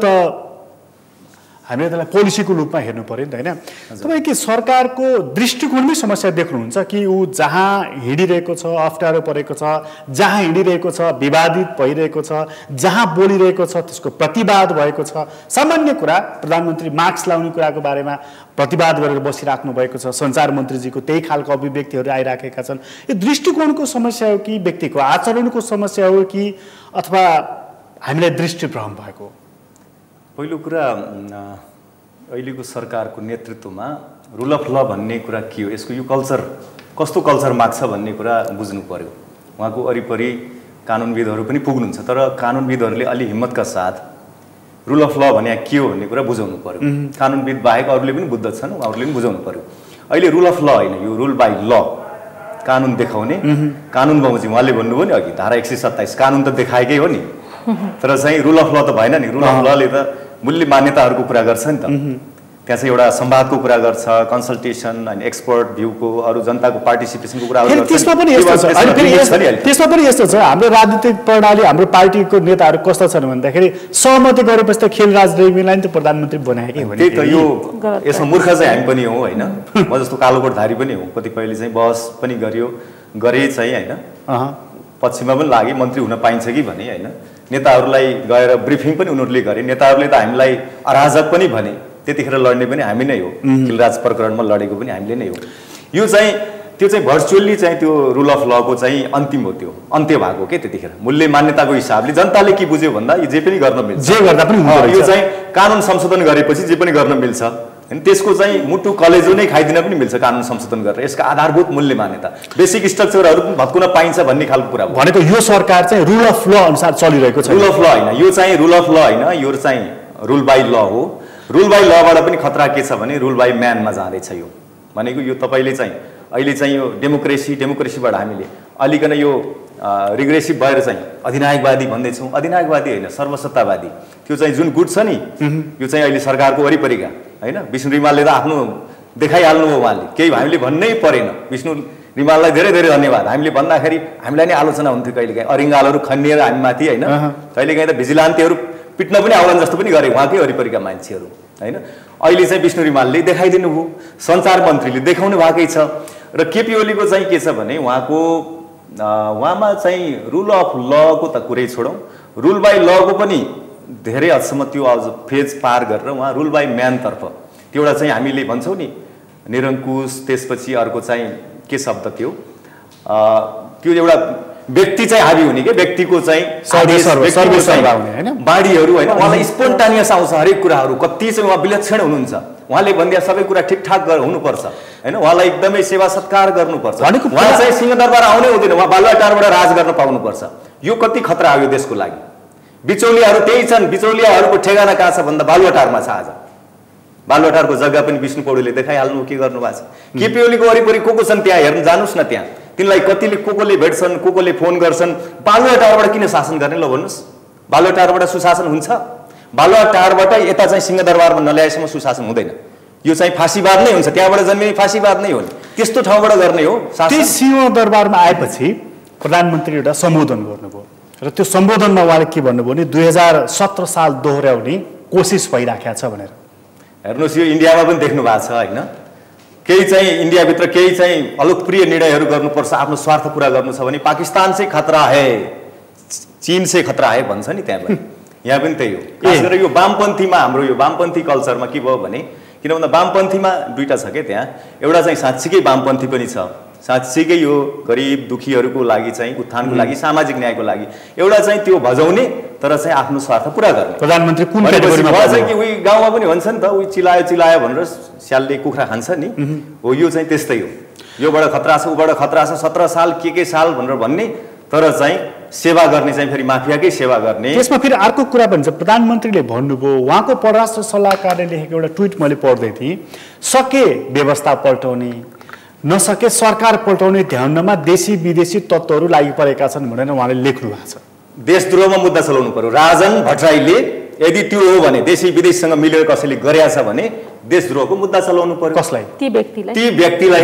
हामीले त्यसलाई पोलिसीको रूपमा हेर्नु पऱ्यो नि त, होइन? तपाईँ के सरकारको दृष्टिकोणमै समस्या देख्नुहुन्छ कि ऊ जहाँ हिँडिरहेको छ, अप्ठ्यारो परेको छ, जहाँ हिँडिरहेको छ विवादित भइरहेको छ, जहाँ बोलिरहेको छ त्यसको प्रतिवाद भएको छ? सामान्य कुरा, प्रधानमन्त्री मास्क लाउने कुराको बारेमा प्रतिवाद गरेर बसिराख्नु भएको छ, सञ्चार मन्त्रीजीको त्यही खालको अभिव्यक्तिहरू आइराखेका छन्। यो दृष्टिकोणको समस्या हो कि व्यक्तिको आचरणको समस्या हो कि अथवा हामीलाई दृष्टिभ्रम भएको? पहिलो कुरा, अहिलेको सरकारको नेतृत्वमा रुल अफ ल भन्ने कुरा के हो, यसको यो कल्चर कस्तो कल्चर माग्छ भन्ने कुरा बुझ्नु पर्यो। उहाँको वरिपरि कानुनविदहरू पनि पुग्नुहुन्छ, तर कानुनविदहरूले अलि हिम्मतका साथ रुल अफ ल भने के हो भन्ने कुरा बुझाउनु पर्यो। कानुनविद बाहेक अरूले पनि बुझ्दछन्, उहाँहरूले पनि बुझाउनु पर्यो। अहिले रुल अफ ल होइन, यो रुल बाई ल, कानुन देखाउने कानुन बमोजिम। उहाँले भन्नुभयो नि अघि धारा 127, कानुन त देखाएकै हो नि, तर चाहिँ रुल अफ ल त भएन नि। रुल अफ लले त मूल्य मान्यताहरूको कुरा गर्छ नि त। त्यहाँ चाहिँ एउटा संवादको कुरा गर्छ, कन्सल्टेसन अनि एक्सपर्ट भ्यूको, अरू जनताको पार्टिसिपेसनको कुराहरू गर्छ। त्यसमा पनि यस्तो छ हाम्रो राजनीतिक प्रणाली, हाम्रो पार्टीको नेताहरू कस्तो छन् भन्दाखेरि सहमति गरेपछि त खेल राजनीतिलाई नि त प्रधानमन्त्री बनाएकै हो। त्यही त, यो यसमा मूर्ख चाहिँ हामी पनि हौँ, होइन? म जस्तो कालोकोटधारी पनि हौँ। कतिपयले चाहिँ बहस पनि गरे चाहिँ, होइन? पक्षमा पनि लागे मन्त्री हुन पाइन्छ कि भने, होइन? नेताहरूलाई गएर ब्रिफिङ पनि उनीहरूले गरे, नेताहरूले त हामीलाई अराजक पनि भने, त्यतिखेर लड्ने पनि हामी नै हो, खिलराज प्रकरणमा लडेको पनि हामीले नै हो। यो चाहिँ त्यो चाहिँ भर्चुअल्ली चाहिँ त्यो रुल अफ लको चाहिँ अन्तिम हो, त्यो अन्त्य भएको के त्यतिखेर मूल्य मान्यताको हिसाबले जनताले के बुझ्यो भन्दा यो जे पनि गर्न मिल्छ, जे गर्दा पनि यो चाहिँ कानुन संशोधन गरेपछि जे पनि गर्न मिल्छ, होइन? त्यसको चाहिँ मुटु कलेजो नै खाइदिन पनि मिल्छ कानुन संशोधन गरेर। यसका आधारभूत मूल्य मान्यता, बेसिक स्ट्रक्चरहरू पनि भत्कुन पाइन्छ भन्ने खालको कुरा भनेको यो सरकार चाहिँ रुल अफ ल अनुसार चलिरहेको छ। रुल अफ ल होइन, यो चाहिँ रुल अफ ल होइन, यो चाहिँ रुल बाई ल हो। रुल बाई लबाट पनि खतरा के छ भने रुल बाई म्यानमा जाँदैछ। यो भनेको यो तपाईँले चाहिँ अहिले चाहिँ यो डेमोक्रेसीबाट हामीले अलिकन यो रिग्रेसिभ भएर चाहिँ अधिनायकवादी भन्दैछौँ। अधिनायकवादी होइन, सर्वसत्तावादी। त्यो चाहिँ जुन गुट छ नि, यो चाहिँ अहिले सरकारको वरिपरिका, होइन? विष्णु रिमालले त आफ्नो देखाइहाल्नु हो, उहाँले केही हामीले भन्नै परेन। विष्णु रिमाललाई धेरै धेरै धन्यवाद। हामीले भन्दाखेरि हामीलाई नै आलोचना हुन्थ्यो कहिलेकाहीँ, अरिङ्गालहरू खनिएर हामी माथि, होइन? कहिलेकाहीँ त भिजिलान्तीहरू पिट्न पनि आउलान् जस्तो पनि गरे उहाँकै वरिपरिका मान्छेहरू, होइन? अहिले चाहिँ विष्णु रिमालले देखाइदिनु भयो, सञ्चार मन्त्रीले देखाउनु भएकै छ। र केपी ओलीको चाहिँ के छ भने उहाँमा चाहिँ रुल अफ लको त कुरै छोडौँ, रुल बाई लको पनि धेरै हदसम्म त्यो अझ फेज पार गरेर उहाँ रुल बाई म्यानतर्फ, त्यो एउटा चाहिँ हामीले भन्छौँ नि निरङ्कुश, त्यसपछि अर्को चाहिँ के शब्द थियो, त्यो एउटा व्यक्ति चाहिँ हाबी हुने के, व्यक्तिको चाहिँ बाढीहरू, होइन? उहाँलाई स्पोन्टानियस आउँछ हरेक कुराहरू। कति चाहिँ उहाँ विलक्षण हुनुहुन्छ, उहाँले भनिदिया सबै कुरा ठिकठाक हुनुपर्छ, होइन? उहाँलाई एकदमै सेवा सत्कार गर्नुपर्छ। उहाँ चाहिँ सिंहदरबार आउनै हुँदैन, उहाँ बालुवाटारबाट राज गर्न पाउनुपर्छ। यो कति खतरा हो यो देशको लागि। बिचौलियाहरू त्यही छन्, बिचौलियाहरूको ठेगाना कहाँ छ भन्दा बालुवाटारमा छ। आज बालुवाटारको जग्गा पनि विष्णु पौडेलले देखाइहाल्नु के गर्नु भएको छ। केपी ओलीको वरिपरि को छन् त्यहाँ हेर्न जानुहोस् न, त्यहाँ तिनलाई कतिले कोले भेट्छन्, कोले फोन गर्छन्। बालुवाटारबाट किन शासन गर्ने ल भन्नुहोस्? बालुवाटारबाट सुशासन हुन्छ? बालुवाटारबाट यता चाहिँ सिंहदरबारमा नल्याएसम्म सुशासन हुँदैन। यो चाहिँ फाँसीवाद नै हुन्छ, त्यहाँबाट जन्मिने फाँसीवाद नै हो नि। त्यस्तो ठाउँबाट गर्ने हो शासन। सिंहदरबारमा आएपछि प्रधानमन्त्री एउटा सम्बोधन गर्नुभयो र त्यो सम्बोधनमा उहाँले के भन्नुभयो भने 2017 साल दोहोऱ्याउने कोसिस भइराखेको छ भनेर। हेर्नुहोस्, यो इन्डियामा पनि देख्नु भएको छ, होइन? केही चाहिँ इन्डियाभित्र केही चाहिँ अलोकप्रिय निर्णयहरू गर्नुपर्छ, आफ्नो स्वार्थ पुरा गर्नु छ भने पाकिस्तान से खतरा है, चीन से खतरा है भन्छ नि त्यहाँ पनि। यहाँ पनि त्यही हो। खास गरेर यो वामपन्थीमा हाम्रो यो वामपन्थी कल्चरमा के भयो भने, किन भन्दा वामपन्थीमा दुईटा छ के त्यहाँ, एउटा चाहिँ साँच्चीकै वामपन्थी पनि छ, साँच्चीकै यो गरिब दुखीहरूको लागि चाहिँ उत्थानको लागि सामाजिक न्यायको लागि, एउटा चाहिँ त्यो भजाउने तर चाहिँ आफ्नो स्वार्थ पुरा गर्ने। प्रधानमन्त्री कुन क्याटेगोरीमा चाहिँ कि उही गाउँमा पनि भन्छ नि त, उही चिलायो भनेर स्यालले कुखुरा खान्छ नि, हो यो चाहिँ त्यस्तै हो। योबाट खतरा छ उबाट खतरा छ, 17 साल के साल भनेर भन्ने, तर चाहिँ सेवा गर्ने चाहिँ फेरि माफियाकै सेवा गर्ने। त्यसमा फेरि अर्को कुरा पनि छ, प्रधानमन्त्रीले भन्नुभयो, उहाँको परराष्ट्र सल्लाहकारले लेखेको एउटा ट्विट मैले पढ्दै थिएँ, सके व्यवस्था पल्टाउने नसके सरकार पल्टाउने ध्यानमा देशी विदेशी तत्त्वहरू लागि परेका छन् भनेर उहाँले लेख्नु भएको छ। देशद्रोहमा मुद्दा चलाउनु पर्यो। राजन भट्टराईले यदि त्यो हो भने, देशी विदेशसँग मिलेर कसैले गरेछ भने देशद्रोहको मुद्दा चलाउनु पर्यो। कसलाई? ती व्यक्तिलाई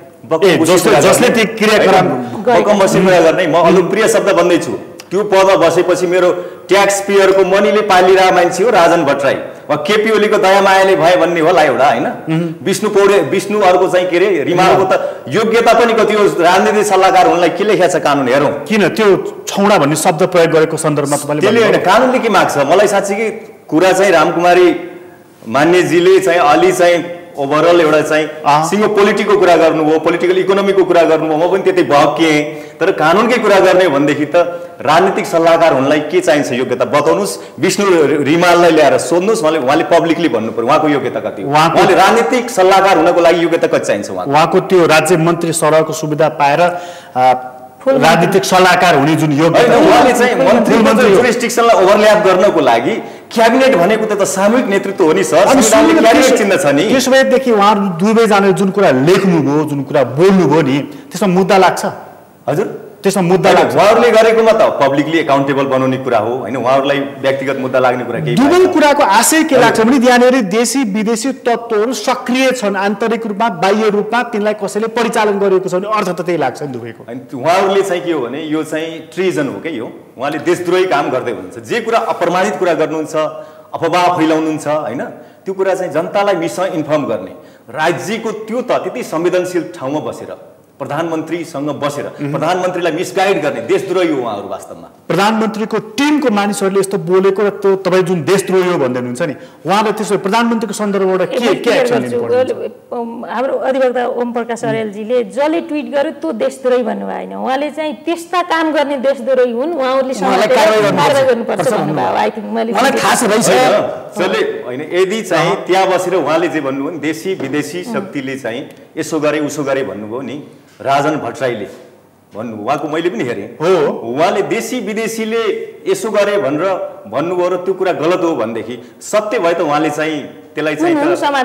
जसले ती क्रियाकलाप कुरा गर्ने। म अलोकप्रिय शब्द भन्दैछु, त्यो पदमा बसेपछि मेरो ट्याक्स पेयरको मनीले पालिरहेको मान्छे हो राजन भट्टराई। केपी ओलीको दया मायाले भए भन्ने होला एउटा, होइन? विष्णु अर्को चाहिँ के अरे रिमालको त योग्यता पनि कति हो, राजनीतिक सल्लाहकार हुनलाई के लेखेको छ कानुन हेरौँ। किन त्यो छौडा भन्ने शब्द प्रयोग गरेको सन्दर्भमा तपाईँले त्यसले होइन, कानुनले के माग्छ? मलाई साँच्चीकै कुरा चाहिँ रामकुमारी मान्यजीले चाहिँ अलि चाहिँ ओभरअल एउटा चाहिँ सिङ्गो पोलिटिकको कुरा गर्नुभयो, पोलिटिकल इकोनोमीको कुरा गर्नुभयो, म पनि त्यतै भक्किएँ। तर कानुनकै कुरा गर्ने भनेदेखि त राजनीतिक सल्लाहकार हुनलाई के चाहिन्छ योग्यता बताउनुहोस्। विष्णु रिमाललाई ल्याएर सोध्नुहोस्, उहाँले पब्लिकली भन्नु पर्यो उहाँको योग्यता कति हो। उहाँले राजनीतिक सल्लाहकार हुनको लागि योग्यता कति चाहिन्छ उहाँको? त्यो राज्य मन्त्री सरहको सुविधा पाएर राजनीतिक सल्लाहकार हुने जुन योग्यता, उहाँले चाहिँ मन्त्री जुरिस्डिक्सनलाई ओभरल्याप गर्नको लागि क्याबिनेट भनेको त सामूहिक नेतृत्व हो नि सर, संविधानले क्याबिनेट चिन्दछ नि। त्यस भएदेखि उहाँहरू दुवैजनाले जुन कुरा लेख्नुभयो, जुन कुरा बोल्नुभयो नि, त्यसमा मुद्दा लाग्छ? हजुर, त्यसमा मुद्दा लाग्छ। उहाँहरूले गरेकोमा त पब्लिकली एकाउन्टेबल बनाउने कुरा हो, होइन? उहाँहरूलाई व्यक्तिगत मुद्दा लाग्ने कुरा केही। दुवै कुराको आशय के लाग्छ भने यहाँनिर देशी विदेशी तत्त्वहरू सक्रिय छन्, आन्तरिक रूपमा बाह्य रूपमा तिनलाई कसैले परिचालन गरेको छ भने अर्थ त त्यही लाग्छ नि दुवैको। उहाँहरूले चाहिँ के हो भने यो चाहिँ ट्रिजन हो क्या यो, उहाँले देशद्रोही काम गर्दै हुनुहुन्छ। जे कुरा अप्रमाणित कुरा गर्नुहुन्छ, अफवाह फैलाउनुहुन्छ, होइन? त्यो कुरा चाहिँ जनतालाई मिसइन्फर्म गर्ने, राज्यको त्यो त त्यति संवेदनशील ठाउँमा बसेर प्रधानमन्त्रीसँग बसेर प्रधानमन्त्रीलाई मिसगाइड गर्ने देशद्रोही हो उहाँहरू वास्तवमा। प्रधानमन्त्रीको टिमको मानिसहरूले यस्तो बोलेको र त्यो तपाईँ जुन देशद्रोही हो भन्दै हुनुहुन्छ नि, उहाँले त्यसो प्रधानमन्त्रीको सन्दर्भबाट के एक्सन लिनुपर्छ? हाम्रो अधिवक्ता ओम प्रकाश अर्यालजीले जसले ट्विट गर्यो त्यो देशद्रोही भन्नुभयो होइन, उहाँले चाहिँ त्यस्ता काम गर्ने देशद्रोही हुन्, उहाँहरूले कारवाही गर्नुपर्छ भन्नुभयो। आई थिङ्क मैले थाहा छ जसले होइन, यदि चाहिँ त्यहाँ बसेर उहाँले जे भन्नुभयो नि देशी विदेशी शक्तिले चाहिँ यसो गरे उसो गरे भन्नुभयो नि, राजन भट्टराईले भन्नुभयो, उहाँको मैले पनि हेरेँ हो, उहाँले देशी विदेशीले यसो गरे भनेर भन्नुभयो र त्यो कुरा गलत हो भनेदेखि सत्य भए त उहाँले चाहिँ त्यसलाई चाहिँ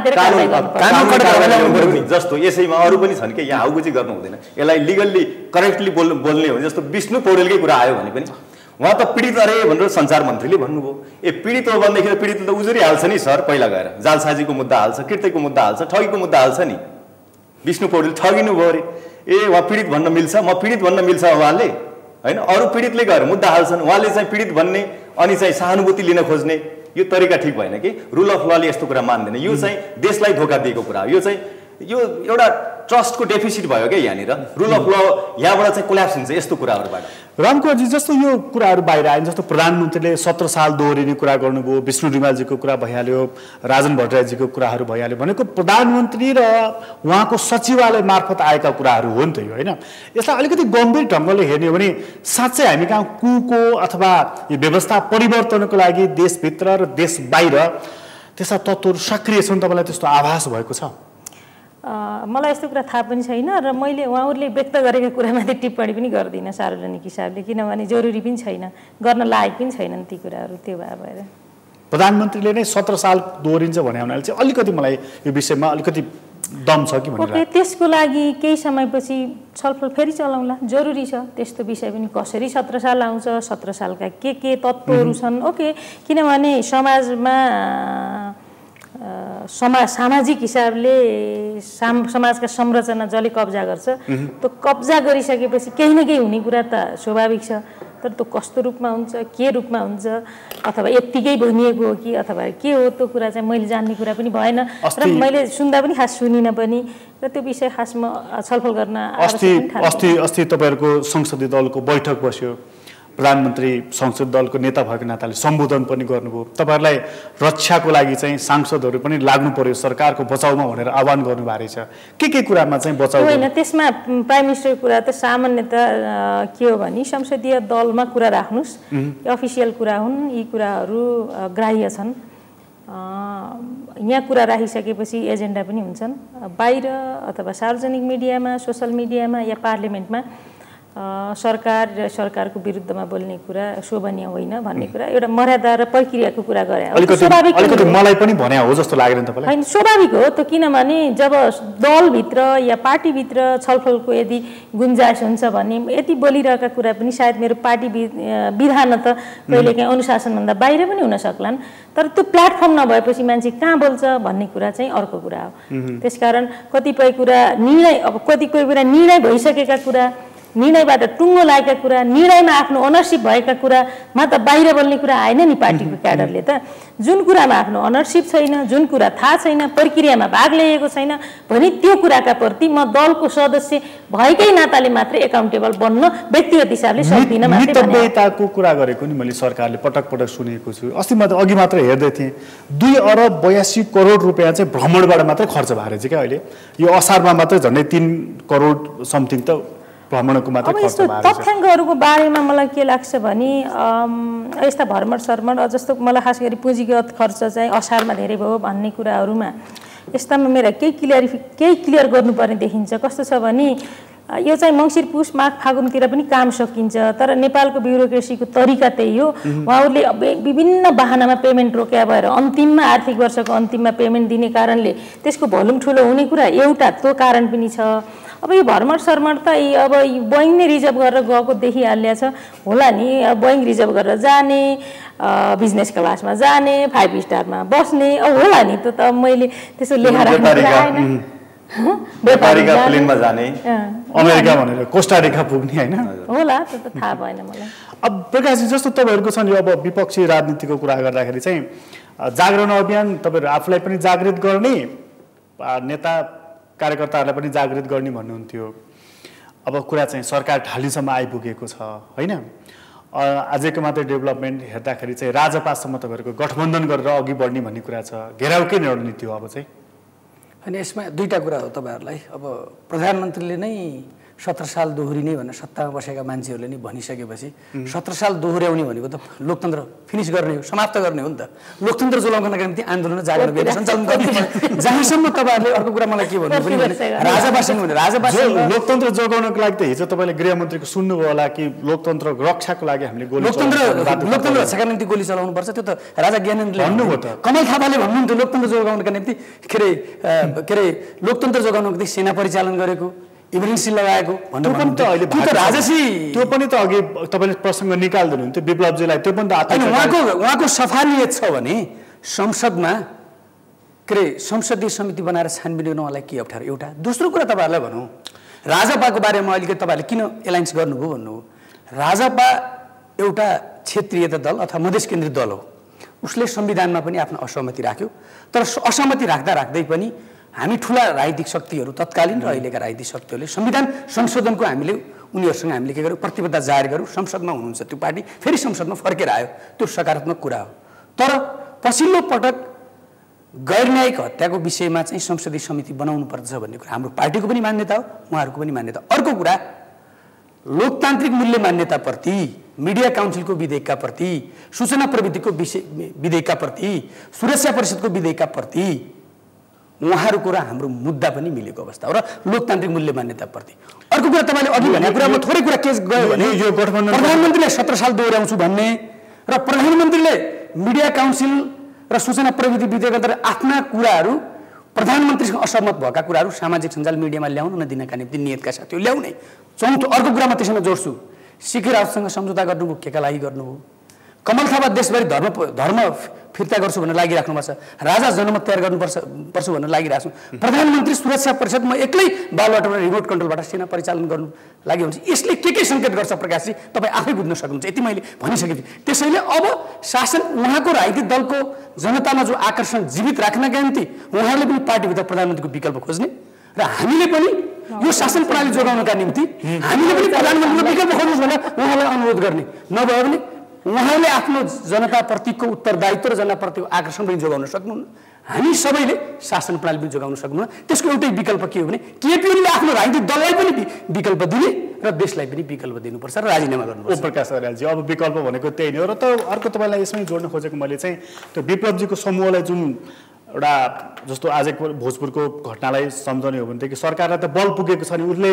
जस्तो यसैमा अरू पनि छन् कि यहाँ हाउगुजी गर्नु हुँदैन, यसलाई लिगल्ली करेक्टली बोल्ने हो भने जस्तो विष्णु पौडेलकै कुरा आयो भने पनि उहाँ त पीडित अरे भनेर सञ्चार मन्त्रीले भन्नुभयो। पीडित हो भनेदेखि त पीडित त उजुरी हाल्छ नि सर, पहिला गएर जालसाजीको मुद्दा हाल्छ, कृत्यको मुद्दा हाल्छ, ठगीको मुद्दा हाल्छ नि। विष्णु पौडेल ठगिनु भयो अरे, उहाँ पीडित भन्न मिल्छ, म पीडित भन्न मिल्छ उहाँले, होइन? अरू पीडितले गएर मुद्दा हाल्छन्, उहाँले चाहिँ पीडित भन्ने अनि चाहिँ सहानुभूति लिन खोज्ने, यो तरिका ठिक भएन कि। रुल अफ लले यस्तो कुरा मान्दैन, यो चाहिँ देशलाई धोका दिएको कुरा हो। यो चाहिँ यो एउटा ट्रस्टको डेफिसिट भयो क्या यहाँनिर। रुल अफ ल यहाँबाट चाहिँ कोल्याप्स हुन्छ यस्तो कुराहरूबाट। रामकुमारजी, जस्तो यो कुराहरू बाहिर आयो, जस्तो प्रधानमन्त्रीले 17 साल दोहोरिने कुरा गर्नुभयो, विष्णु रिमालजीको कुरा भइहाल्यो, राजन भट्टराईजीको कुराहरू भइहाल्यो, भनेको प्रधानमन्त्री र उहाँको सचिवालय मार्फत आएका कुराहरू हो नि त यो, होइन? यसलाई अलिकति गम्भीर ढङ्गले हेर्ने हो भने साँच्चै हामी कहाँ कुको अथवा यो व्यवस्था परिवर्तनको लागि देशभित्र र देश बाहिर त्यस्ता तत्त्वहरू सक्रिय छन्, तपाईँलाई त्यस्तो आभास भएको छ? मलाई यस्तो कुरा थाहा पनि छैन र मैले उहाँहरूले व्यक्त गरेका कुरामाथि टिप्पणी पनि गर्दिनँ सार्वजनिक हिसाबले, किनभने जरुरी पनि छैन, गर्न लायक पनि छैनन् ती कुराहरू। त्यो भएर प्रधानमन्त्रीले नै 17 साल दोहोरिन्छ भने हुनाले चाहिँ अलिकति मलाई यो विषयमा अलिकति दम छ कि भन्ने। त्यसको लागि केही समयपछि छलफल फेरि चलाउँला, जरुरी छ त्यस्तो विषय पनि। कसरी 17 साल आउँछ, 17 सालका के तत्त्वहरू छन्, ओके, किनभने समाजमा सामाजिक हिसाबले समाजका संरचना जसले कब्जा गर्छ त्यो कब्जा गरिसकेपछि केही न केही हुने कुरा त स्वाभाविक छ। तर त्यो कस्तो रूपमा हुन्छ, के रूपमा हुन्छ, अथवा यत्तिकै भनिएको हो कि अथवा के हो त्यो कुरा चाहिँ मैले जान्ने कुरा पनि भएन र मैले सुन्दा पनि खास सुनिनँ पनि र त्यो विषय खासमा छलफल गर्न अस्ति तपाईँहरूको संसदीय दलको बैठक बस्यो, प्रधानमन्त्री संसद दलको नेता भएको नाताले सम्बोधन पनि गर्नुभयो, तपाईँहरूलाई रक्षाको लागि चाहिँ सांसदहरू पनि लाग्नु पर्यो सरकारको बचाउमा भनेर आह्वान गर्नुभएको रहेछ। के कुरामा चाहिँ बचाउ होइन, त्यसमा प्राइम मिनिस्टरको कुरा त सामान्यतः के हो भने संसदीय दलमा कुरा राख्नुहोस्, अफिसियल कुरा हुन्, यी कुराहरू ग्राह्य छन्। यहाँ कुरा राखिसकेपछि एजेन्डा पनि हुन्छन् बाहिर अथवा सार्वजनिक मिडियामा, सोसल मिडियामा या पार्लियामेन्टमा सरकार र सरकारको विरुद्धमा बोल्ने कुरा शोभनीय होइन भन्ने कुरा एउटा मर्यादा र प्रक्रियाको कुरा गरे अलिकति मलाई पनि भने हो जस्तो लागेन तपाईँलाई? होइन, स्वाभाविक हो त्यो, किनभने जब दलभित्र या पार्टीभित्र छलफलको यदि गुन्जाइस हुन्छ भने यति बोलिरहेका कुरा पनि सायद मेरो पार्टी विधान त कहिलेकाहीँ अनुशासनभन्दा बाहिर पनि हुन सक्लान्, तर त्यो प्लेटफर्म नभएपछि मान्छे कहाँ बोल्छ भन्ने कुरा चाहिँ अर्को कुरा हो। त्यसकारण कतिपय कुरा निर्णय भइसकेका कुरा, निर्णयबाट टुङ्गो लागेका कुरा, निर्णयमा आफ्नो ओनरसिप भएका कुरामा त बाहिर बोल्ने कुरा आएन नि पार्टीको क्याडरले त। जुन कुरामा आफ्नो ओनरसिप छैन, जुन कुरा थाहा छैन, प्रक्रियामा भाग लिएको छैन भने त्यो कुराका प्रति म दलको सदस्य भएकै नाताले मात्रै एकाउन्टेबल बन्न व्यक्तिगत हिसाबले सक्दिनँ मात्रै। मितव्ययताको कुरा गरेको नि मैले सरकारले पटक सुनेको छु। अस्ति अघि मात्र हेर्दै थिएँ 2 अरब 82 करोड रुपियाँ चाहिँ भ्रमणबाट मात्रै खर्च भएको रहेछ क्या। अहिले यो असारमा मात्रै झन्डै 3 करोड समथिङ त भ्रमणको मात्रै खर्च भएको छ। तथ्याङ्कहरूको बारेमा मलाई के लाग्छ भने यस्ता भ्रमण जस्तो मलाई खास गरी पुँजीगत खर्च चाहिँ असारमा धेरै भयो भन्ने कुराहरूमा यस्तामा मेरा केही क्लियर गर्नुपर्ने देखिन्छ। कस्तो छ भने यो चाहिँ मङ्सिर पुस माघ फागुनतिर पनि काम सकिन्छ, तर नेपालको ब्युरोक्रेसीको तरिका त्यही हो। उहाँहरूले विभिन्न बहानामा पेमेन्ट रोक्या भएर अन्तिममा आर्थिक वर्षको अन्तिममा पेमेन्ट दिने कारणले त्यसको भोल्युम ठुलो हुने कुरा एउटा त्यो कारण पनि छ। अब यो भ्रमण त अब बोइङ नै रिजर्भ गरेर गएको देखिहाल्या छ होला नि। बोइङ रिजर्भ गरेर जाने, बिजनेस क्लासमा जाने, 5 स्टारमा बस्ने होला नि। त्यो त मैले त्यसो लेखेर व्यापारीका प्लेनमा जाने, अमेरिका भनेर कोस्टारिका पुग्ने होइन होला, त्यो त थाहा भएन मलाई। अब प्रकाशजी जस्तो तपाईँहरूको छ नि, अब विपक्षी राजनीतिको कुरा गर्दाखेरि चाहिँ जागरण अभियान तपाईँहरू आफूलाई पनि जागृत गर्ने, नेता कार्यकर्ताहरूलाई पनि जागृत गर्ने भन्नुहुन्थ्यो। अब कुरा चाहिँ सरकार ढालीसम्म आइपुगेको छ होइन। आजको मात्रै डेभलपमेन्ट हेर्दाखेरि चाहिँ राजपाससम्म तपाईँहरूको गठबन्धन गरेर अघि बढ्ने भन्ने कुरा छ। घेराउकै रणनीति हो अब चाहिँ। अनि यसमा दुईटा कुरा हो तपाईँहरूलाई। अब प्रधानमन्त्रीले नै 17 साल दोहोरिने भनेर सत्तामा बसेका मान्छेहरूले नि भनिसकेपछि 17 साल दोहोऱ्याउने भनेको त लोकतन्त्र फिनिस गर्ने हो, समाप्त गर्ने हो नि त। लोकतन्त्र जोगाउनका निम्ति आन्दोलन जागरण अभियान सञ्चालन गर्ने। जहाँसम्म तपाईँहरूले अर्को कुरा मलाई के भन्नु पनि लोकतन्त्र जोगाउनको लागि त हिजो तपाईँले गृहमन्त्रीको सुन्नुभयो होला कि लोकतन्त्र रक्षाको लागि हामीले लोकतन्त्र रक्षाका निम्ति गोली चलाउनु पर्छ। त्यो त राजा ज्ञानेन्द्रले भन्नुभयो त। कमल थापाले भन्नुहुन्थ्यो लोकतन्त्र जोगाउनका निम्ति के अरे लोकतन्त्र जोगाउनको निम्ति सेना परिचालन गरेको, इमर्जेन्सी लगाएको त्यो पनि त अघि तपाईँले प्रसङ्ग निकाल्दिनुहुन्थ्यो विप्लवजीलाई। त्यो पनि त उहाँको सफा नियत छ भने संसदमा के अरे संसदीय समिति बनाएर छानबिन गर्न उहाँलाई के अप्ठ्यारो? एउटा। दोस्रो कुरा तपाईँहरूलाई भनौँ, राजपाको बारेमा अलिकति तपाईँहरूले किन एलायन्स गर्नुभयो भन्नु। राजपा एउटा क्षेत्रीय दल अथवा मधेस केन्द्रित दल हो। उसले संविधानमा पनि आफ्नो असहमति राख्यो, तर असहमति राख्दै पनि हामी ठुला राजनीतिक शक्तिहरू तत्कालीन र अहिलेका राजनीतिक शक्तिहरूले संविधान संशोधनको उनीहरूसँग हामीले के गर्यौँ, प्रतिबद्धता जाहेर गऱ्यौँ। संसदमा हुनुहुन्छ त्यो पार्टी, फेरि संसदमा फर्केर आयो। त्यो सकारात्मक कुरा हो। तर पछिल्लो पटक गैर न्यायिक हत्याको विषयमा चाहिँ संसदीय समिति बनाउनु पर्छ भन्ने कुरा हाम्रो पार्टीको पनि मान्यता हो, उहाँहरूको पनि मान्यता। अर्को कुरा, लोकतान्त्रिक मूल्य मान्यताप्रति, मिडिया काउन्सिलको विधेयकका प्रति, सूचना प्रविधिको विधेयकका प्रति, सुरक्षा परिषदको विधेयकका प्रति उहाँहरूको र हाम्रो मुद्दा पनि मिलेको अवस्था हो र लोकतान्त्रिक मूल्य मान्यताप्रति। अर्को कुरा तपाईँले अघि भनेको कुरा, म थोरै कुरा केस गयो भने यो गठबन्धन प्रधानमन्त्रीले 17 साल दोहोऱ्याउँछु भन्ने र प्रधानमन्त्रीले मिडिया काउन्सिल र सूचना प्रविधि विधेयक अन्तर्गत आफ्ना कुराहरू प्रधानमन्त्रीसँग असहमत भएका कुराहरू सामाजिक सञ्जाल मिडियामा ल्याउन नदिनका निम्ति नियतका साथीहरू ल्याउने। चौथो अर्को कुरा म त्यसमा जोड्छु, सिके राजसँग सम्झौता गर्नुभयो, केका लागि गर्नुभयो? कमल थापा देशभरि धर्म फिर्ता गर्छु भनेर लागिराख्नु भएको छ, राजा जनमत तयार गर्नुपर्छ भनेर लागिरहेको छु, प्रधानमन्त्री सुरक्षा परिषद म एक्लै बालबाट रिमोट कन्ट्रोलबाट सेना परिचालन गर्नु लागि हुन्छ। यसले के सङ्केत गर्छ प्रकाशजी, तपाईँ आफै बुझ्न सक्नुहुन्छ, यति मैले भनिसकेको थिएँ। त्यसैले अब शासन उहाँको राजनीतिक दलको जनतामा जो आकर्षण जीवित राख्नका निम्ति उहाँहरूले पनि पार्टीभित्र प्रधानमन्त्रीको विकल्प खोज्ने र हामीले पनि यो शासन प्रणाली जोगाउनका निम्ति हामीले पनि प्रधानमन्त्रीको विकल्प खोज्नुहोस् भनेर उहाँलाई अनुरोध गर्ने, नभए भने उहाँले आफ्नो जनताप्रतिको उत्तरदायित्व र जनताप्रतिको आकर्षण पनि जोगाउन सक्नुहुन्न, हामी सबैले शासन प्रणाली पनि जोगाउन सक्नुहुन्न। त्यसको एउटै विकल्प के हो भने केपीओलीले आफ्नो राजनीतिक दललाई पनि विकल्प दिने र देशलाई पनि विकल्प दिनुपर्छ र राजीनामा गर्नुपर्छ। प्रकाश अर्यालजी, अब विकल्प भनेको त्यही नै हो। र त अर्को तपाईँलाई यसमै जोड्न खोजेको मैले चाहिँ त्यो विप्लवजीको समूहलाई जुन एउटा जस्तो आज भोजपुरको घटनालाई सम्झने हो भनेदेखि सरकारलाई त बल पुगेको छ नि, उसले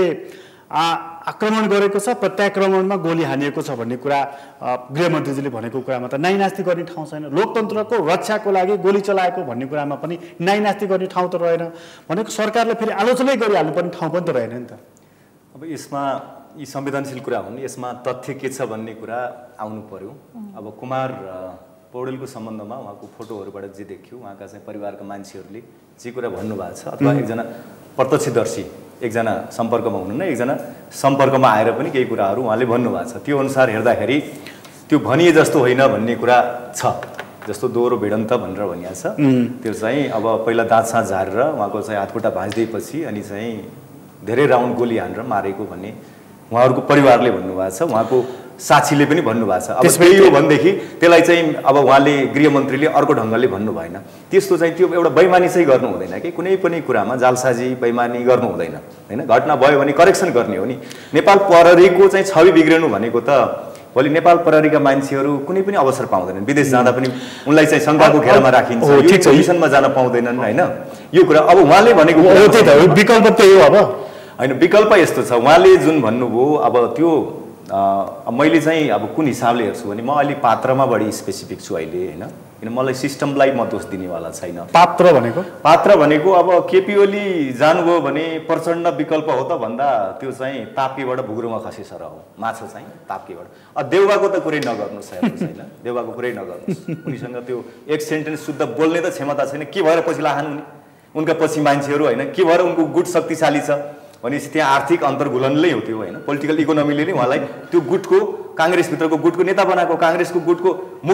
आक्रमण गरेको छ, प्रत्याक्रमणमा गोली हानिएको छ भन्ने कुरा गृहमन्त्रीजीले भनेको कुरामा त नाइनास्ती गर्ने ठाउँ छैन। लोकतन्त्रको रक्षाको लागि गोली चलाएको भन्ने कुरामा पनि नाइनास्ती गर्ने ठाउँ त रहेन भनेको सरकारले फेरि आलोचनै गरिहाल्नुपर्ने ठाउँ पनि त रहेन नि त। अब यसमा यी संवेदनशील कुरा हुन्, यसमा तथ्य के छ भन्ने कुरा आउनु पर्यो। अब कुमार पौडेलको सम्बन्धमा उहाँको फोटोहरूबाट जे देखियो, उहाँका चाहिँ परिवारका मान्छेहरूले जे कुरा भन्नुभएको छ, अथवा एकजना प्रत्यक्षदर्शी, एकजना सम्पर्कमा हुनुहुन्न, एकजना सम्पर्कमा आएर पनि केही कुराहरू उहाँले भन्नुभएको छ, त्यो अनुसार हेर्दाखेरि त्यो भनिए जस्तो होइन भन्ने कुरा छ। जस्तो दोहोरो भिडन्त भनेर भनिएको छ, त्यो चाहिँ अब पहिला दाँत साँझ झारेर उहाँको चाहिँ हातखुट्टा भाँचिदिएपछि अनि चाहिँ धेरै राउन्ड गोली हानेर मारेको भन्ने उहाँहरूको परिवारले भन्नुभएको छ, उहाँको साक्षीले पनि भन्नुभएको छ। अब त्यही हो भनेदेखि त्यसलाई चाहिँ अब उहाँले गृहमन्त्रीले अर्को ढङ्गले भन्नु भएन। त्यस्तो चाहिँ त्यो एउटा बैमानी चाहिँ गर्नु हुँदैन कि कुनै पनि कुरामा जालसाजी बैमानी गर्नु हुँदैन, होइन। घटना भयो भने करेक्सन गर्ने हो नि। नेपाल प्रहरीको चाहिँ छवि बिग्रिनु भनेको त भोलि नेपाल प्रहरीका मान्छेहरू कुनै पनि अवसर पाउँदैनन्, विदेश जाँदा पनि उनलाई चाहिँ शङ्काको घेरामा राखिन्छ, मिसनमा जान पाउँदैनन्, होइन। यो कुरा अब उहाँले भनेको विकल्प त्यही हो। अब होइन, विकल्प यस्तो छ, उहाँले जुन भन्नुभयो अब त्यो मैले चाहिँ अब कुन हिसाबले हेर्छु भने म अहिले पात्रमा बढी स्पेसिफिक छु अहिले, होइन। किन मलाई सिस्टमलाई म दोष दिनेवाला छैन। पात्र भनेको अब केपी ओली जानुभयो भने प्रचण्ड विकल्प हो त भन्दा त्यो चाहिँ ताप्केबाट भुग्रोमा खसे सर हो, माछा चाहिँ ताप्केबाट। देउबाको त कुरै नगर्नुहोस्, होइन, देउबाको कुरै नगर्नुहोस्। उनीसँग त्यो एक सेन्टेन्स शुद्ध बोल्ने त क्षमता छैन, के भएर पछि लाहान उनी, उनका पछि मान्छेहरू, होइन, के भएर उनको गुट शक्तिशाली छ भनेपछि त्यहाँ आर्थिक अन्तर्घुलनले हो त्यो, होइन। पोलिटिकल इकोनोमीले नै उहाँलाई त्यो गुटको, काङ्ग्रेसभित्रको गुटको नेता बनाएको, काङ्ग्रेसको गुटको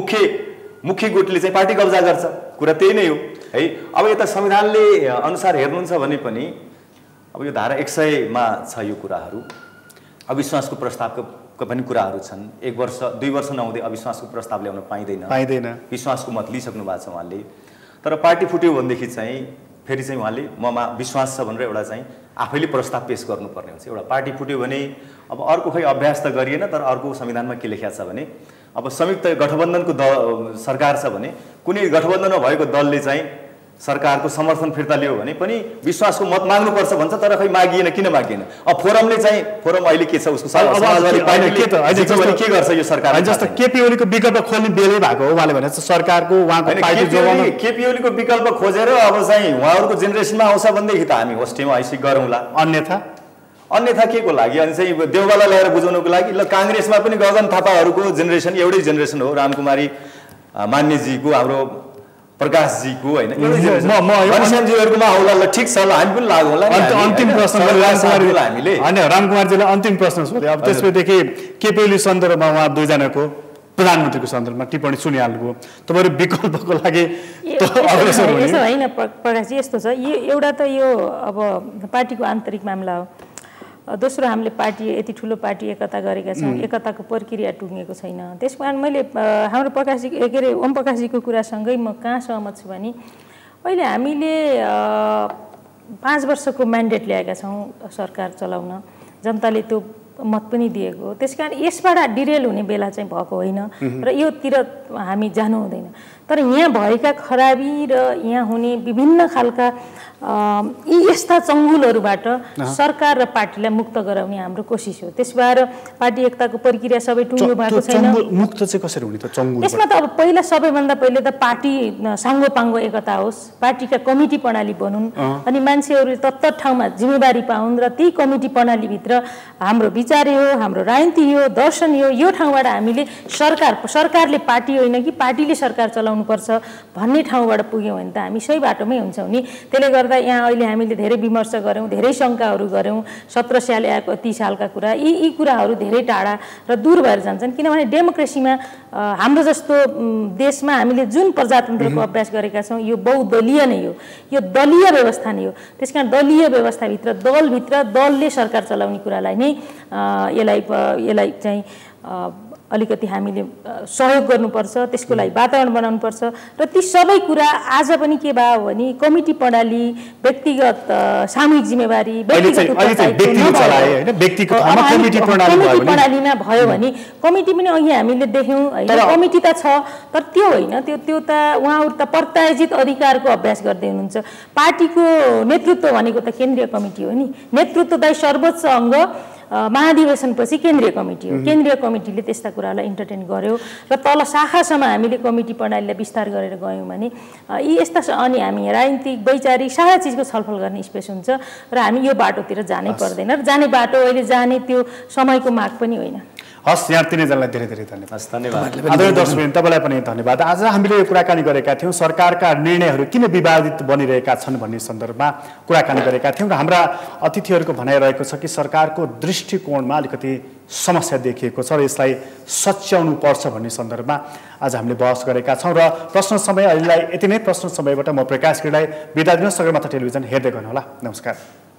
मुख्य गुटले चाहिँ पार्टी कब्जा गर्छ, कुरा त्यही नै हो, है। अब यता संविधानले अनुसार हेर्नुहुन्छ भने पनि अब यो धारा 100 छ यो कुराहरू। अविश्वासको प्रस्तावको पनि कुराहरू छन्। 1 वर्ष 2 वर्ष नहुँदै अविश्वासको प्रस्ताव ल्याउन पाइँदैन। विश्वासको मत लिइसक्नु भएको छ उहाँले। तर पार्टी फुट्यो भनेदेखि चाहिँ फेरि चाहिँ उहाँले ममा विश्वास छ भनेर एउटा चाहिँ आफैले प्रस्ताव पेश गर्नुपर्ने हुन्छ। एउटा पार्टी फुट्यो भने अब अर्को खै अभ्यास त गरिएन, तर अर्को संविधानमा के लेखिएको छ भने अब संयुक्त गठबन्धनको सरकार छ भने कुनै गठबन्धनमा भएको दलले चाहिँ सरकारको समर्थन फिर्ता लियो भने पनि विश्वासको मत माग्नुपर्छ भन्छ, तर खै मागिएन। किन मागिएन? अब फोरमले चाहिँ, फोरम अहिले के छ उसको समाजवादी पार्टीले के गर्छ यो सरकार? जस्तो केपी ओलीको विकल्प खोल्ने बेलै भएको हो उहाँले भने सरकारको उहाँको पार्टी जोगाउन केपी ओलीको विकल्प खोजेर अब चाहिँ उहाँहरूको जेनेरेसनमा आउँछ भनेदेखि त हामी होस्टेमा आइसी गरौँला। अन्यथा के को लागि? अनि चाहिँ देउबालाई ल्याएर बुझाउनुको लागि ल काङ्ग्रेसमा पनि गगन थापाहरूको जेनेरेसन एउटै जेनेरेसन हो, रामकुमारी मान्यजीको, हाम्रो प्रकाशजीको, होइन, मान्छेहरूकोमा आउला। ल ठिक छ, ल हामी पनि लागौँला। अन्तिम प्रश्न हामीले होइन, रामकुमारजीले अन्तिम प्रश्न सोधे। अब त्यसपछि केपी ओली सन्दर्भमा उहाँ दुईजनाको प्रधानमन्त्रीको सन्दर्भमा टिप्पणी सुनिहाल्नुभयो, तपाईँहरू विकल्पको लागि यसो होइन प्रकाशजी, यस्तो छ, यो एउटा त यो अब पार्टीको आन्तरिक मामला हो। दोस्रो, हामीले पार्टी यति ठुलो पार्टी एकता गरेका छौँ, एकताको प्रक्रिया टुङ्गेको छैन। त्यस कारण मैले हाम्रो प्रकाशजी के अरे ओम प्रकाशजीको कुरासँगै म कहाँ सहमत छु भने अहिले हामीले 5 वर्षको म्यान्डेट ल्याएका छौँ सरकार चलाउन, जनताले त्यो मत पनि दिएको हो। त्यस कारण यसबाट डिरेल हुने बेला चाहिँ भएको होइन र योतिर हामी जानु हुँदैन। तर यहाँ भएका खराबी र यहाँ हुने विभिन्न खालका यी यस्ता चङ्गुलहरूबाट सरकार र पार्टीलाई मुक्त गराउने हाम्रो कोसिस हो। त्यस भएर पार्टी एकताको प्रक्रिया सबै टुङ्गो भएको छैन। मुक्त चाहिँ कसरी हुने त चङ्गुल? यसमा त अब पहिला सबैभन्दा पहिले त पार्टी साङ्गोपाङ्गो एकता होस्, पार्टीका कमिटी प्रणाली बनुन्, अनि मान्छेहरूले तत्त ठाउँमा जिम्मेवारी पाउन् र ती कमिटी प्रणालीभित्र हाम्रो विचार हो, हाम्रो राजनीति हो, दर्शन हो, यो ठाउँबाट हामीले सरकारले पार्टी होइन कि पार्टीले सरकार चलाउनुपर्छ भन्ने ठाउँबाट पुग्यौँ भने त हामी सही बाटोमै हुन्छौँ नि। त्यसले गर्दा यहाँ अहिले हामीले धेरै विमर्श गऱ्यौँ, धेरै शङ्काहरू गऱ्यौँ, 17 साल आएको 30 सालका कुरा, यी कुराहरू धेरै टाढा र दूर भएर जान्छन्। किनभने डेमोक्रेसीमा हाम्रो जस्तो देशमा हामीले जुन प्रजातन्त्रको अभ्यास गरेका छौँ यो बहुदलीय नै हो, यो दलीय व्यवस्था नै हो। त्यसकारण दलीय व्यवस्थाभित्र दलले सरकार चलाउने कुरालाई नै यसलाई चाहिँ अलिकति हामीले सहयोग गर्नुपर्छ, त्यसको लागि वातावरण बनाउनुपर्छ। र ती सबै कुरा आज पनि के भयो भने कमिटी प्रणाली, व्यक्तिगत सामूहिक जिम्मेवारी, कमिटी प्रणालीमा भयो भने कमिटी पनि अघि हामीले देख्यौँ होइन, कमिटी त छ तर त्यो होइन, त्यो त उहाँहरू त प्रायोजित अधिकारको अभ्यास गर्दै हुनुहुन्छ। पार्टीको नेतृत्व भनेको त केन्द्रीय कमिटी हो नि, नेतृत्वदायी सर्वोच्च अङ्ग महाधिवेशनपछि केन्द्रीय कमिटी हो। केन्द्रीय कमिटीले त्यस्ता कुरालाई इन्टरटेन गर्यो र तल शाखासम्म हामीले कमिटी प्रणालीलाई विस्तार गरेर गयौँ भने यी यस्ता अनि हामी राजनीतिक वैचारिक सारा चिजको छलफल गर्ने स्पेस हुन्छ र हामी यो बाटोतिर जानै पर्दैन र जाने बाटो अहिले जाने त्यो समयको माग पनि होइन। हस्, यहाँ तिनैजनालाई धेरै धेरै धन्यवाद। आदरणीय दर्शकवृन्द, तपाईँलाई पनि धन्यवाद। आज हामीले कुराकानी गरेका थियौँ सरकारका निर्णयहरू किन विवादित बनिरहेका छन् भन्ने सन्दर्भमा कुराकानी गरेका थियौँ र हाम्रा अतिथिहरूको भनाइरहेको छ कि सरकारको दृष्टिकोणमा अलिकति समस्या देखिएको छ र यसलाई सच्याउनु पर्छ भन्ने सन्दर्भमा आज हामीले बहस गरेका छौँ। र प्रश्न समय अहिलेलाई यति नै। प्रश्न समयबाट म प्रकाश गिरीलाई बिदा दिन सगरमाथा टेलिभिजन हेर्दै गर्नुहोला। नमस्कार।